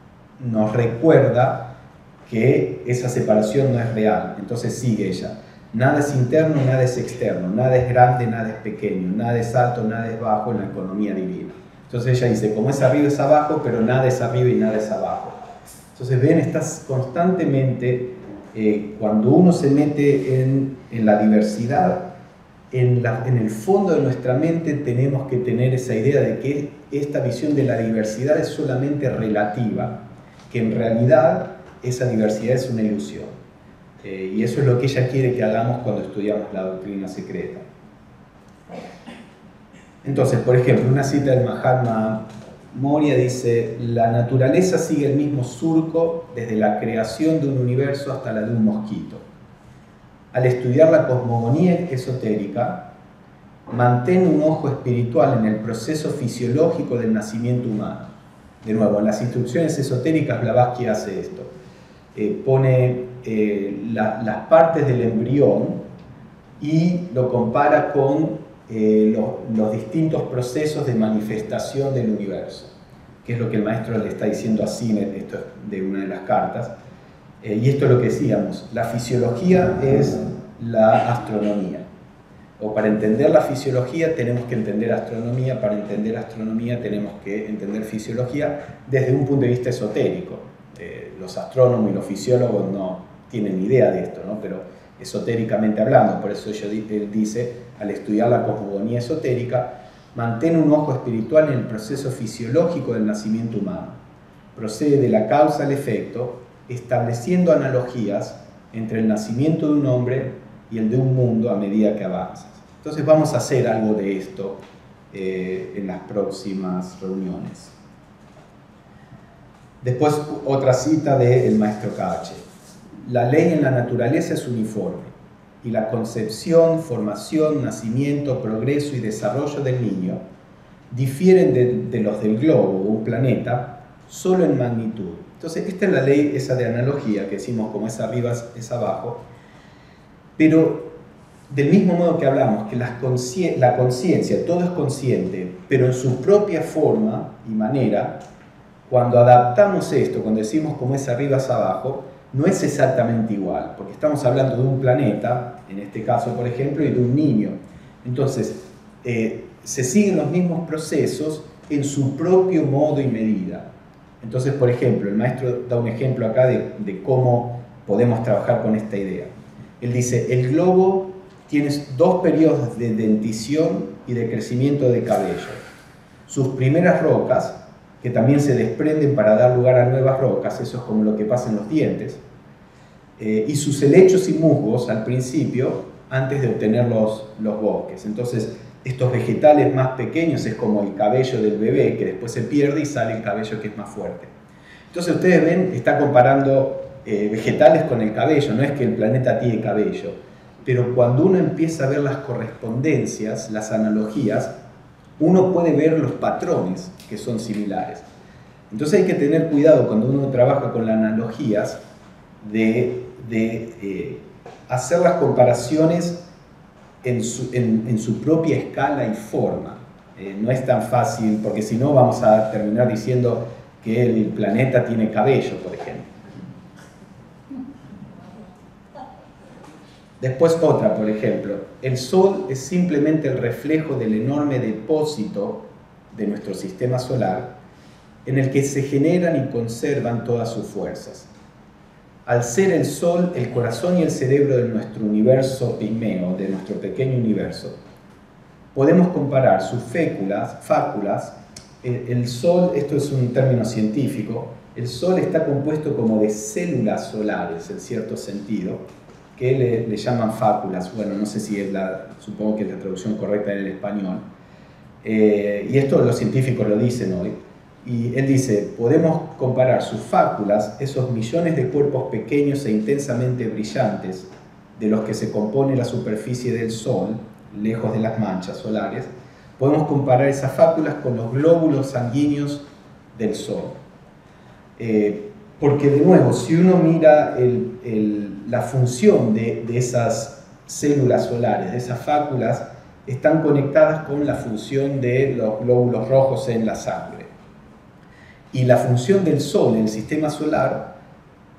nos recuerda que esa separación no es real. Entonces sigue ella. Nada es interno, nada es externo, nada es grande, nada es pequeño, nada es alto, nada es bajo en la economía divina. Entonces ella dice, como es arriba es abajo, pero nada es arriba y nada es abajo. Entonces ven, estás constantemente, cuando uno se mete en la diversidad, en el fondo de nuestra mente tenemos que tener esa idea de que esta visión de la diversidad es solamente relativa, que en realidad esa diversidad es una ilusión. Y eso es lo que ella quiere que hagamos cuando estudiamos la doctrina secreta. Entonces, por ejemplo, una cita del Mahatma Moria dice: la naturaleza sigue el mismo surco desde la creación de un universo hasta la de un mosquito. Al estudiar la cosmogonía esotérica, mantén un ojo espiritual en el proceso fisiológico del nacimiento humano. De nuevo, en las instrucciones esotéricas Blavatsky hace esto. Pone las partes del embrión y lo compara con los distintos procesos de manifestación del universo, que es lo que el maestro le está diciendo a Sinet, esto es de una de las cartas. Y esto es lo que decíamos, la fisiología es la astronomía. O para entender la fisiología tenemos que entender astronomía, para entender astronomía tenemos que entender fisiología desde un punto de vista esotérico. Los astrónomos y los fisiólogos no tienen idea de esto, ¿no? Pero esotéricamente hablando, por eso él dice, al estudiar la cosmogonía esotérica, mantén un ojo espiritual en el proceso fisiológico del nacimiento humano. Procede de la causa al efecto, estableciendo analogías entre el nacimiento de un hombre y el de un mundo a medida que avanzas. Entonces vamos a hacer algo de esto en las próximas reuniones. Después otra cita del maestro Cache. La ley en la naturaleza es uniforme y la concepción, formación, nacimiento, progreso y desarrollo del niño difieren de los del globo o un planeta solo en magnitud. Entonces esta es la ley esa de analogía que decimos como es arriba es abajo, pero del mismo modo que hablamos que la conciencia, todo es consciente, pero en su propia forma y manera, cuando adaptamos esto, cuando decimos como es arriba es abajo, no es exactamente igual, porque estamos hablando de un planeta, en este caso por ejemplo, y de un niño. Entonces, se siguen los mismos procesos en su propio modo y medida. Entonces, por ejemplo, el maestro da un ejemplo acá de cómo podemos trabajar con esta idea. Él dice, el globo tiene 2 periodos de dentición y de crecimiento de cabello. Sus primeras rocas, que también se desprenden para dar lugar a nuevas rocas, eso es como lo que pasa en los dientes, y sus helechos y musgos al principio, antes de obtener los bosques. Entonces, estos vegetales más pequeños es como el cabello del bebé, que después se pierde y sale el cabello que es más fuerte. Entonces, ustedes ven, está comparando vegetales con el cabello, no es que el planeta tiene cabello, pero cuando uno empieza a ver las correspondencias, las analogías, uno puede ver los patrones que son similares. Entonces hay que tener cuidado cuando uno trabaja con las analogías de hacer las comparaciones en su propia escala y forma. No es tan fácil, porque si no vamos a terminar diciendo que el planeta tiene cabello, por ejemplo. Después otra, por ejemplo, el Sol es simplemente el reflejo del enorme depósito de nuestro sistema solar en el que se generan y conservan todas sus fuerzas. Al ser el Sol el corazón y el cerebro de nuestro universo pigmeo, de nuestro pequeño universo, podemos comparar sus fáculas. El Sol, esto es un término científico, el Sol está compuesto como de células solares, en cierto sentido, que le llaman fáculas. Bueno, no sé si es supongo que es la traducción correcta en el español. Y esto los científicos lo dicen hoy. Y él dice, podemos comparar sus fáculas, esos millones de cuerpos pequeños e intensamente brillantes de los que se compone la superficie del Sol, lejos de las manchas solares, podemos comparar esas fáculas con los glóbulos sanguíneos del Sol. Porque de nuevo, si uno mira la función de esas células solares, de esas fáculas, están conectadas con la función de los glóbulos rojos en la sangre. Y la función del Sol en el sistema solar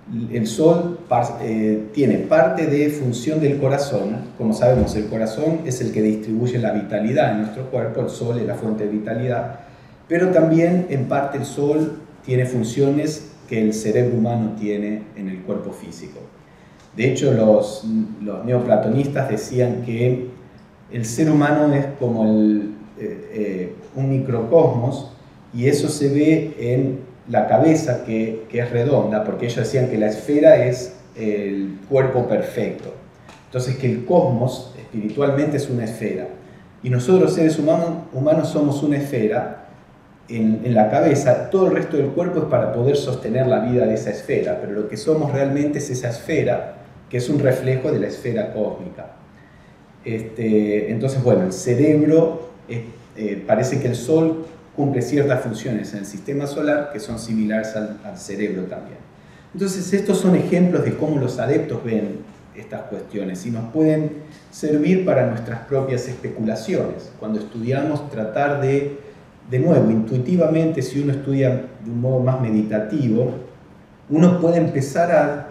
El Sol tiene parte de función del corazón. Como sabemos, el corazón es el que distribuye la vitalidad en nuestro cuerpo, el Sol es la fuente de vitalidad, pero también en parte el Sol tiene funciones que el cerebro humano tiene en el cuerpo físico. De hecho, los neoplatonistas decían que el ser humano es como un microcosmos, y eso se ve en la cabeza que es redonda, porque ellos decían que la esfera es el cuerpo perfecto. Entonces, que el cosmos espiritualmente es una esfera. Y nosotros, los seres humanos somos una esfera en la cabeza. Todo el resto del cuerpo es para poder sostener la vida de esa esfera, pero lo que somos realmente es esa esfera, que es un reflejo de la esfera cósmica. Entonces, bueno, el cerebro, parece que el Sol cumple ciertas funciones en el sistema solar que son similares al cerebro también. Entonces, estos son ejemplos de cómo los adeptos ven estas cuestiones y nos pueden servir para nuestras propias especulaciones. Cuando estudiamos, tratar de nuevo, intuitivamente, si uno estudia de un modo más meditativo, uno puede empezar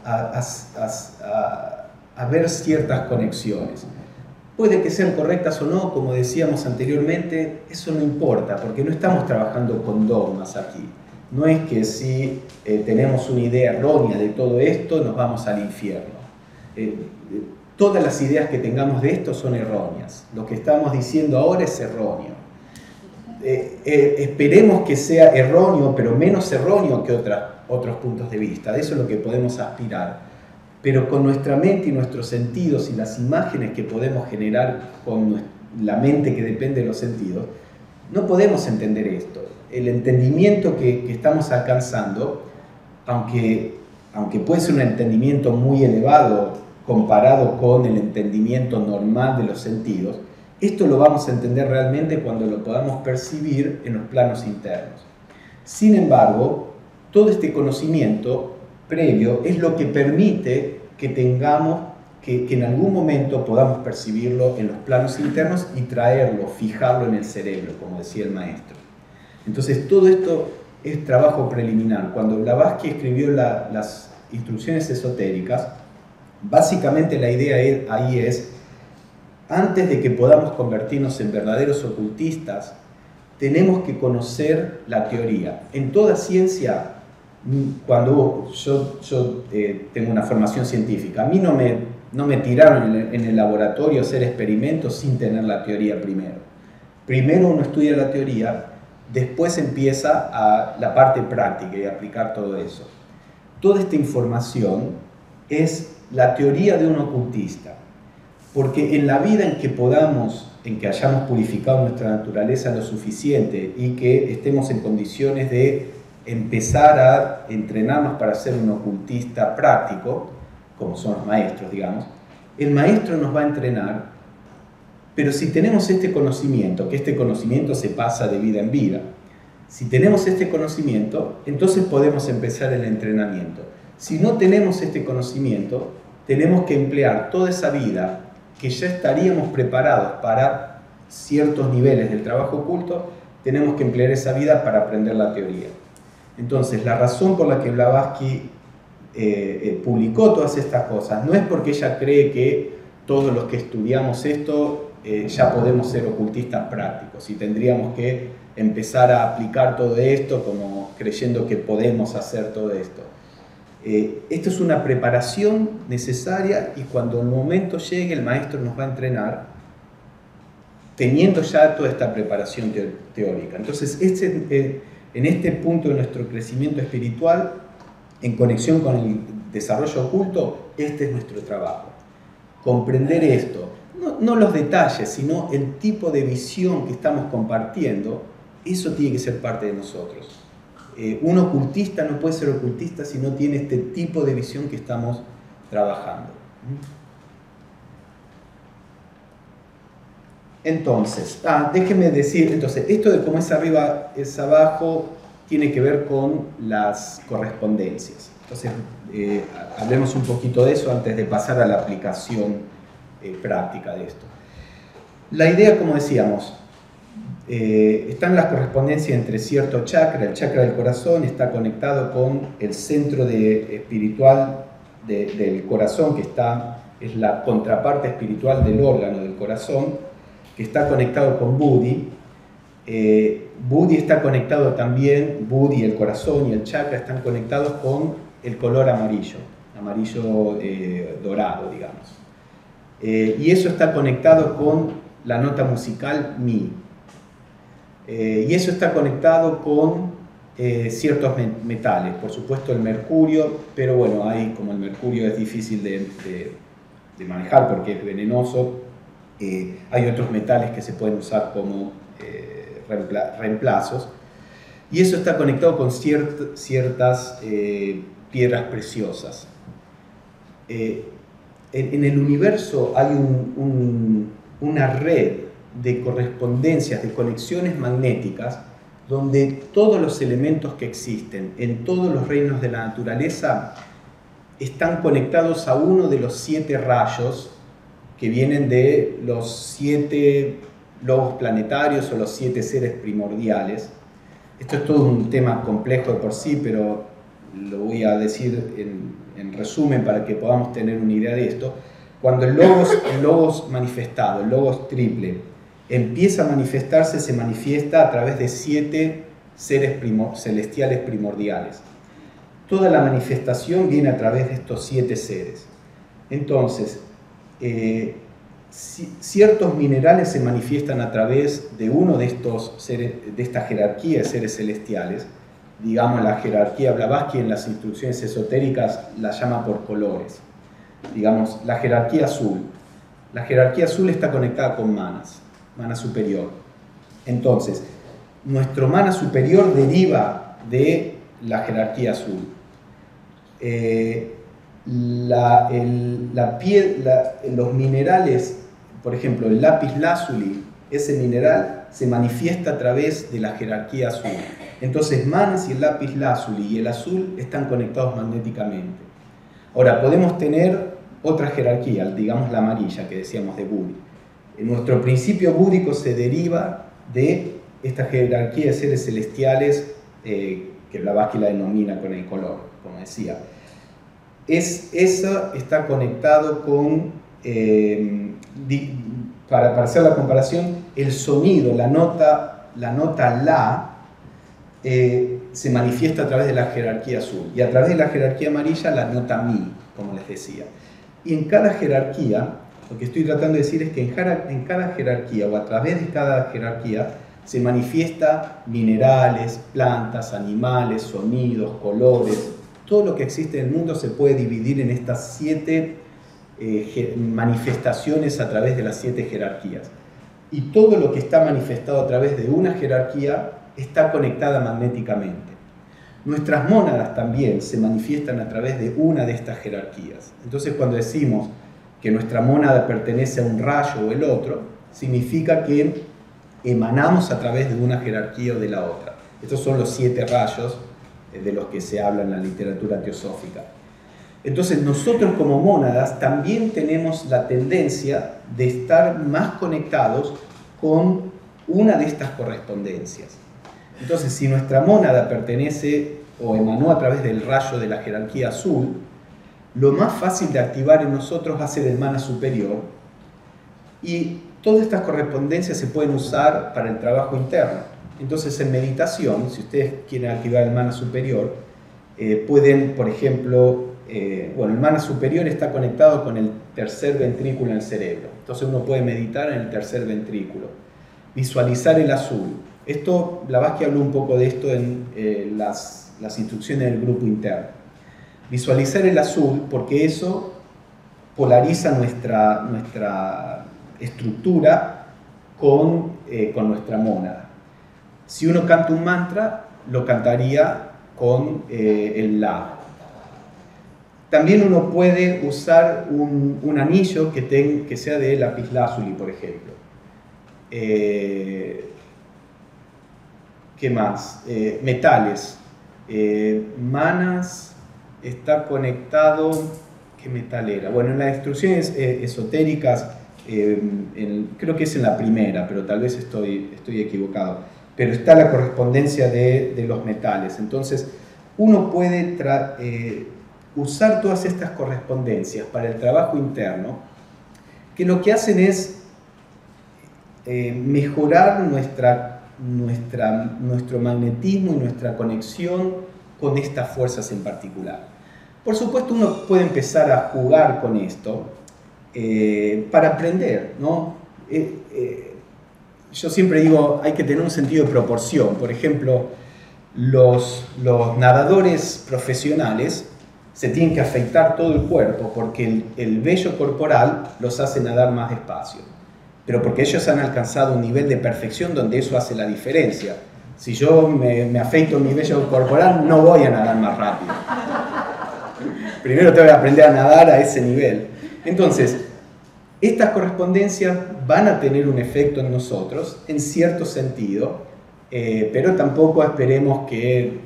a ver ciertas conexiones. Puede que sean correctas o no, como decíamos anteriormente, eso no importa, porque no estamos trabajando con dogmas aquí. No es que si tenemos una idea errónea de todo esto, nos vamos al infierno. Todas las ideas que tengamos de esto son erróneas. Lo que estamos diciendo ahora es erróneo. Esperemos que sea erróneo, pero menos erróneo que otros puntos de vista. De eso es lo que podemos aspirar. Pero con nuestra mente y nuestros sentidos y las imágenes que podemos generar con la mente que depende de los sentidos, no podemos entender esto. El entendimiento que estamos alcanzando, aunque puede ser un entendimiento muy elevado comparado con el entendimiento normal de los sentidos, esto lo vamos a entender realmente cuando lo podamos percibir en los planos internos. Sin embargo, todo este conocimiento previo es lo que permite que que en algún momento podamos percibirlo en los planos internos y traerlo, fijarlo en el cerebro, como decía el maestro. Entonces, todo esto es trabajo preliminar. Cuando Blavatsky escribió las instrucciones esotéricas, básicamente la idea ahí es, antes de que podamos convertirnos en verdaderos ocultistas, tenemos que conocer la teoría. En toda ciencia, cuando yo tengo una formación científica, a mí no me tiraron en el laboratorio a hacer experimentos sin tener la teoría primero. Primero uno estudia la teoría, después empieza a la parte práctica y aplicar todo eso. Toda esta información es la teoría de un ocultista, porque en la vida en que hayamos purificado nuestra naturaleza lo suficiente y que estemos en condiciones de empezar a entrenarnos para ser un ocultista práctico, como son los maestros, digamos, el maestro nos va a entrenar, pero si tenemos este conocimiento, que este conocimiento se pasa de vida en vida, si tenemos este conocimiento, entonces podemos empezar el entrenamiento. Si no tenemos este conocimiento, tenemos que emplear toda esa vida que ya estaríamos preparados para ciertos niveles del trabajo oculto, tenemos que emplear esa vida para aprender la teoría. Entonces, la razón por la que Blavatsky publicó todas estas cosas no es porque ella cree que todos los que estudiamos esto ya podemos ser ocultistas prácticos y tendríamos que empezar a aplicar todo esto como creyendo que podemos hacer todo esto. Esto es una preparación necesaria y cuando el momento llegue el maestro nos va a entrenar teniendo ya toda esta preparación teórica. Entonces, en este punto de nuestro crecimiento espiritual, en conexión con el desarrollo oculto, este es nuestro trabajo. Comprender esto, no los detalles, sino el tipo de visión que estamos compartiendo, eso tiene que ser parte de nosotros. Un ocultista no puede ser ocultista si no tiene este tipo de visión que estamos trabajando. Entonces, déjenme decir, esto de cómo es arriba es abajo tiene que ver con las correspondencias. Entonces, hablemos un poquito de eso antes de pasar a la aplicación práctica de esto. La idea, como decíamos, están las correspondencias entre cierto chakra. El chakra del corazón está conectado con el centro espiritual del corazón, que es la contraparte espiritual del órgano del corazón, que está conectado con Buddhi. Buddhi está conectado también, Buddhi, el corazón y el chakra están conectados con el color amarillo dorado, digamos. Y eso está conectado con la nota musical Mi. Y eso está conectado con ciertos metales, por supuesto el mercurio, pero bueno, como el mercurio es difícil de manejar porque es venenoso, hay otros metales que se pueden usar como reemplazos, y eso está conectado con ciertas piedras preciosas. En el universo hay una red de correspondencias, de conexiones magnéticas, donde todos los elementos que existen en todos los reinos de la naturaleza están conectados a uno de los 7 rayos que vienen de los 7 lobos planetarios o los 7 seres primordiales. Esto es todo un tema complejo de por sí, pero lo voy a decir en resumen para que podamos tener una idea de esto. Cuando el logos manifestado, el logos triple, empieza a manifestarse, se manifiesta a través de 7 seres celestiales primordiales. Toda la manifestación viene a través de estos 7 seres. Entonces, ciertos minerales se manifiestan a través de uno de estos seres, de esta jerarquía de seres celestiales. Digamos, la jerarquía Blavatsky en las instrucciones esotéricas la llama por colores. Digamos, la jerarquía azul. La jerarquía azul está conectada con manas, mana superior. Entonces, nuestro mana superior deriva de la jerarquía azul. Los minerales, por ejemplo, el lápiz lazuli, ese mineral se manifiesta a través de la jerarquía azul. Entonces, manas y el lápiz lazuli y el azul están conectados magnéticamente. Ahora, podemos tener otra jerarquía, digamos la amarilla que decíamos de Buddhi. Nuestro principio búdico se deriva de esta jerarquía de seres celestiales que Blavatsky la denomina con el color, como decía. Eso está conectado con, para hacer la comparación, el sonido, la nota La, se manifiesta a través de la jerarquía azul y a través de la jerarquía amarilla la nota Mi, como les decía. Y en cada jerarquía, lo que estoy tratando de decir es que en cada jerarquía o a través de cada jerarquía se manifiesta minerales, plantas, animales, sonidos, colores. Todo lo que existe en el mundo se puede dividir en estas 7 manifestaciones a través de las 7 jerarquías. Y todo lo que está manifestado a través de una jerarquía está conectada magnéticamente. Nuestras mónadas también se manifiestan a través de una de estas jerarquías. Entonces, cuando decimos que nuestra mónada pertenece a un rayo o el otro, significa que emanamos a través de una jerarquía o de la otra. Estos son los 7 rayos de los que se habla en la literatura teosófica. Entonces, nosotros como mónadas también tenemos la tendencia de estar más conectados con una de estas correspondencias. Entonces, si nuestra mónada pertenece o emanó a través del rayo de la jerarquía azul, lo más fácil de activar en nosotros va a ser el mana superior, y todas estas correspondencias se pueden usar para el trabajo interno. Entonces, en meditación, si ustedes quieren activar el mana superior, pueden, por ejemplo, el mana superior está conectado con el tercer ventrículo en el cerebro. Entonces uno puede meditar en el tercer ventrículo. Visualizar el azul. Esto, Blavatsky habló un poco de esto en las instrucciones del grupo interno. Visualizar el azul porque eso polariza nuestra estructura con nuestra mónada. Si uno canta un mantra, lo cantaría con el La. También uno puede usar un anillo que sea de lapislázuli, por ejemplo. ¿Qué más? Metales. Manas está conectado... ¿Qué metal era? Bueno, en las instrucciones esotéricas creo que es en la primera, pero tal vez estoy equivocado, pero está la correspondencia de los metales. Entonces, uno puede usar todas estas correspondencias para el trabajo interno, que lo que hacen es mejorar nuestro magnetismo y nuestra conexión con estas fuerzas en particular. Por supuesto, uno puede empezar a jugar con esto para aprender, ¿no? Yo siempre digo, hay que tener un sentido de proporción. Por ejemplo, los nadadores profesionales se tienen que afeitar todo el cuerpo porque el vello corporal los hace nadar más despacio, pero porque ellos han alcanzado un nivel de perfección donde eso hace la diferencia. Si yo me afeito mi vello corporal, no voy a nadar más rápido. Primero tengo que aprender a nadar a ese nivel. Entonces, estas correspondencias van a tener un efecto en nosotros, en cierto sentido, pero tampoco esperemos que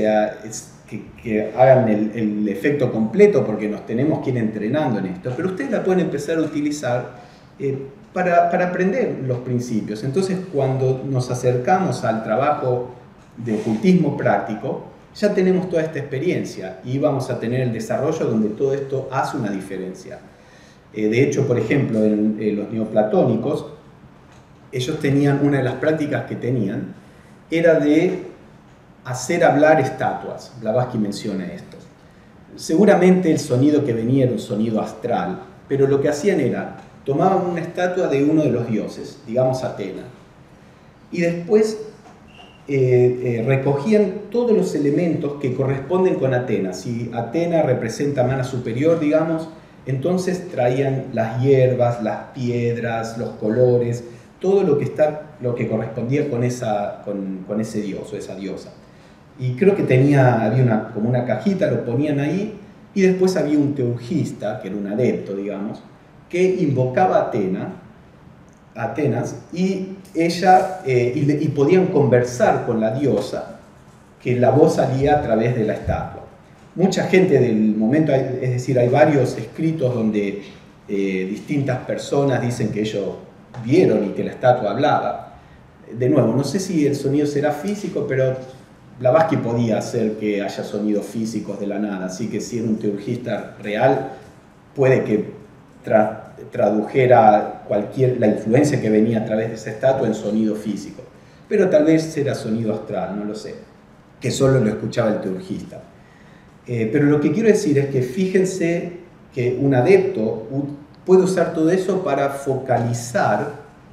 hagan el efecto completo, porque nos tenemos que ir entrenando en esto. Pero ustedes la pueden empezar a utilizar para aprender los principios. Entonces, cuando nos acercamos al trabajo de ocultismo práctico, ya tenemos toda esta experiencia y vamos a tener el desarrollo donde todo esto hace una diferencia. De hecho, por ejemplo, en los neoplatónicos, ellos tenían, una de las prácticas que tenían era de hacer hablar estatuas. Blavatsky menciona esto. Seguramente el sonido que venía era un sonido astral, pero lo que hacían era, tomaban una estatua de uno de los dioses, digamos Atena, y después recogían todos los elementos que corresponden con Atena. Si Atena representa mana superior, digamos, entonces traían las hierbas, las piedras, los colores, todo lo que correspondía con ese dios o esa diosa. Y creo que había como una cajita, lo ponían ahí, y después había un teurgista, que era un adepto, digamos, que invocaba a Atenas, y podían conversar con la diosa, que la voz salía a través de la estatua. Mucha gente del momento, es decir, hay varios escritos donde distintas personas dicen que ellos vieron y que la estatua hablaba. De nuevo, no sé si el sonido será físico, pero Blavatsky podía hacer que haya sonidos físicos de la nada, así que si era un teurgista real, puede que tradujera la influencia que venía a través de esa estatua en sonido físico. Pero tal vez era sonido astral, no lo sé, que solo lo escuchaba el teurgista. Pero lo que quiero decir es que fíjense que un adepto puede usar todo eso para focalizar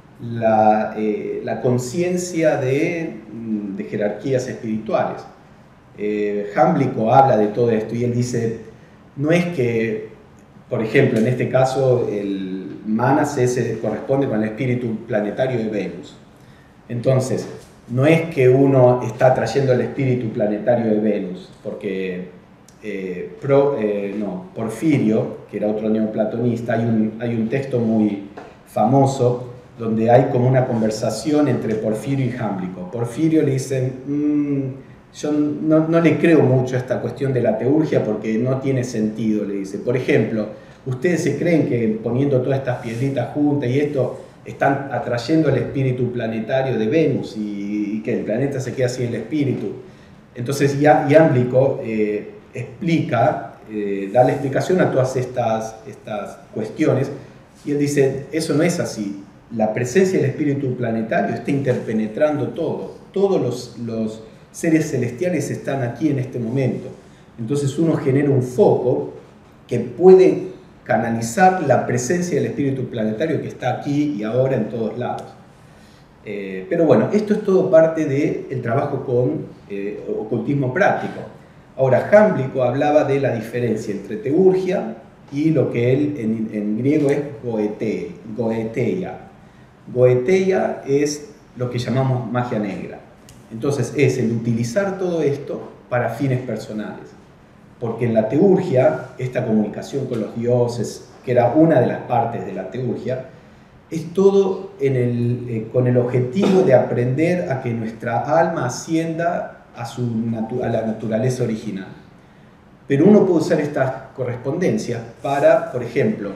la conciencia de jerarquías espirituales. Jámblico habla de todo esto y él dice, no es que, por ejemplo, en este caso el Manas corresponde con el espíritu planetario de Venus. Entonces, no es que uno está trayendo el espíritu planetario de Venus, porque Porfirio, que era otro neoplatonista, hay un texto muy famoso donde hay como una conversación entre Porfirio y Jámblico. Porfirio le dice, yo no le creo mucho a esta cuestión de la teurgia porque no tiene sentido, le dice. Por ejemplo, ustedes se creen que poniendo todas estas piedritas juntas y esto están atrayendo el espíritu planetario de Venus y que el planeta se queda sin el espíritu. Entonces Jámblico explica, da la explicación a todas estas cuestiones y él dice, eso no es así. La presencia del espíritu planetario está interpenetrando todo. Todos los seres celestiales están aquí en este momento. Entonces uno genera un foco que puede canalizar la presencia del espíritu planetario que está aquí y ahora en todos lados. Pero bueno, esto es todo parte del trabajo con ocultismo práctico. Ahora, Jámblico hablaba de la diferencia entre teurgia y lo que él en griego es goeteia. Goeteia es lo que llamamos magia negra. Entonces es el utilizar todo esto para fines personales. Porque en la teurgia, esta comunicación con los dioses, que era una de las partes de la teurgia, es todo con el objetivo de aprender a que nuestra alma ascienda a la naturaleza original. Pero uno puede usar estas correspondencias para, por ejemplo,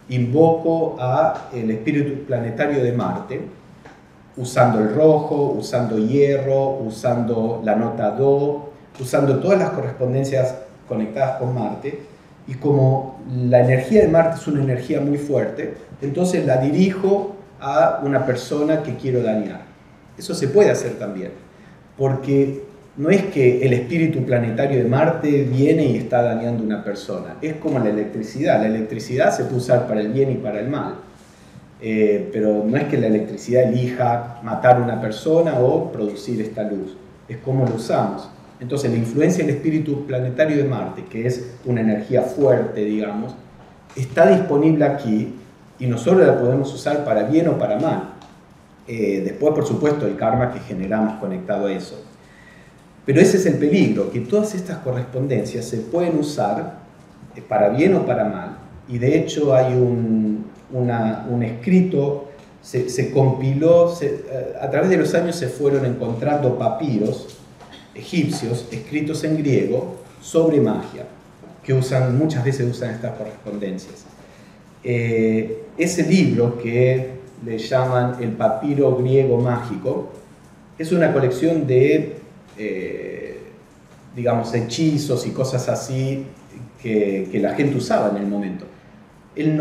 invoco al espíritu planetario de Marte, usando el rojo, usando hierro, usando la nota Do, usando todas las correspondencias conectadas con Marte, y como la energía de Marte es una energía muy fuerte, entonces la dirijo a una persona que quiero dañar. Eso se puede hacer también, porque no es que el espíritu planetario de Marte viene y está dañando a una persona, es como la electricidad se puede usar para el bien y para el mal, pero no es que la electricidad elija matar a una persona o producir esta luz, es como lo usamos. Entonces la influencia del espíritu planetario de Marte, que es una energía fuerte, digamos, está disponible aquí y nosotros la podemos usar para bien o para mal. Después, por supuesto, el karma que generamos conectado a eso. Pero ese es el peligro, que todas estas correspondencias se pueden usar para bien o para mal. Y de hecho hay un escrito, se compiló, a través de los años se fueron encontrando papiros egipcios escritos en griego sobre magia, que muchas veces usan estas correspondencias. Ese libro, que le llaman el papiro griego mágico, es una colección de, digamos, hechizos y cosas así que la gente usaba en el momento. El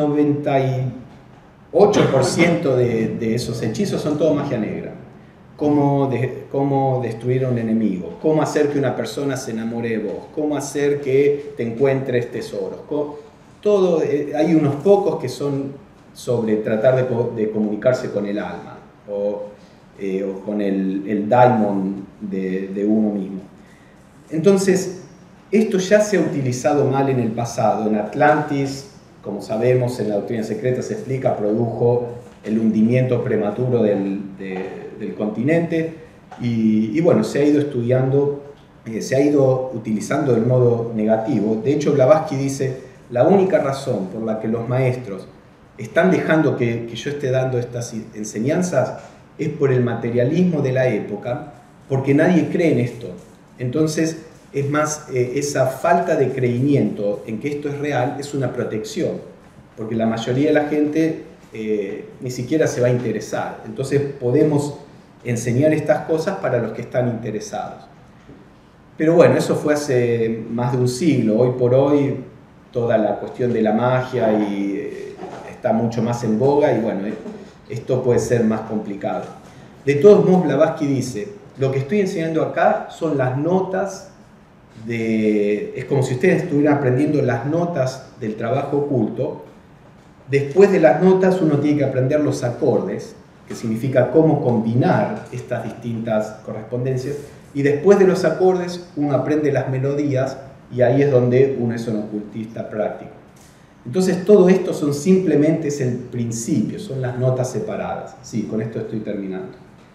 98% de esos hechizos son todo magia negra. Cómo destruir a un enemigo, cómo hacer que una persona se enamore de vos, cómo hacer que te encuentres tesoros. Todo, hay unos pocos que son sobre tratar de comunicarse con el alma o con el daimon de uno mismo. Entonces, esto ya se ha utilizado mal en el pasado. En Atlantis, como sabemos, en la doctrina secreta se explica, produjo el hundimiento prematuro del continente y bueno, se ha ido estudiando, se ha ido utilizando del modo negativo. De hecho, Blavatsky dice, la única razón por la que los maestros están dejando que yo esté dando estas enseñanzas es por el materialismo de la época, porque nadie cree en esto. Entonces, es más, esa falta de creimiento en que esto es real es una protección, porque la mayoría de la gente ni siquiera se va a interesar. Entonces podemos enseñar estas cosas para los que están interesados. Pero bueno, eso fue hace más de un siglo. Hoy por hoy toda la cuestión de la magia está mucho más en boga y bueno, esto puede ser más complicado. De todos modos, Blavatsky dice, lo que estoy enseñando acá son las notas es como si ustedes estuvieran aprendiendo las notas del trabajo oculto. Después de las notas uno tiene que aprender los acordes, que significa cómo combinar estas distintas correspondencias, y después de los acordes uno aprende las melodías y ahí es donde uno es un ocultista práctico. Entonces todo esto simplemente es el principio, son las notas separadas. Sí, con esto estoy terminando.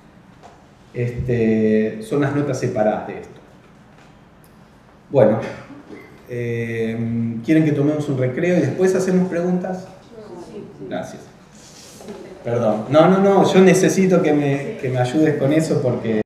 Son las notas separadas de esto. Bueno, ¿quieren que tomemos un recreo y después hacemos preguntas? Gracias. Perdón. No, yo necesito que me ayudes con eso porque...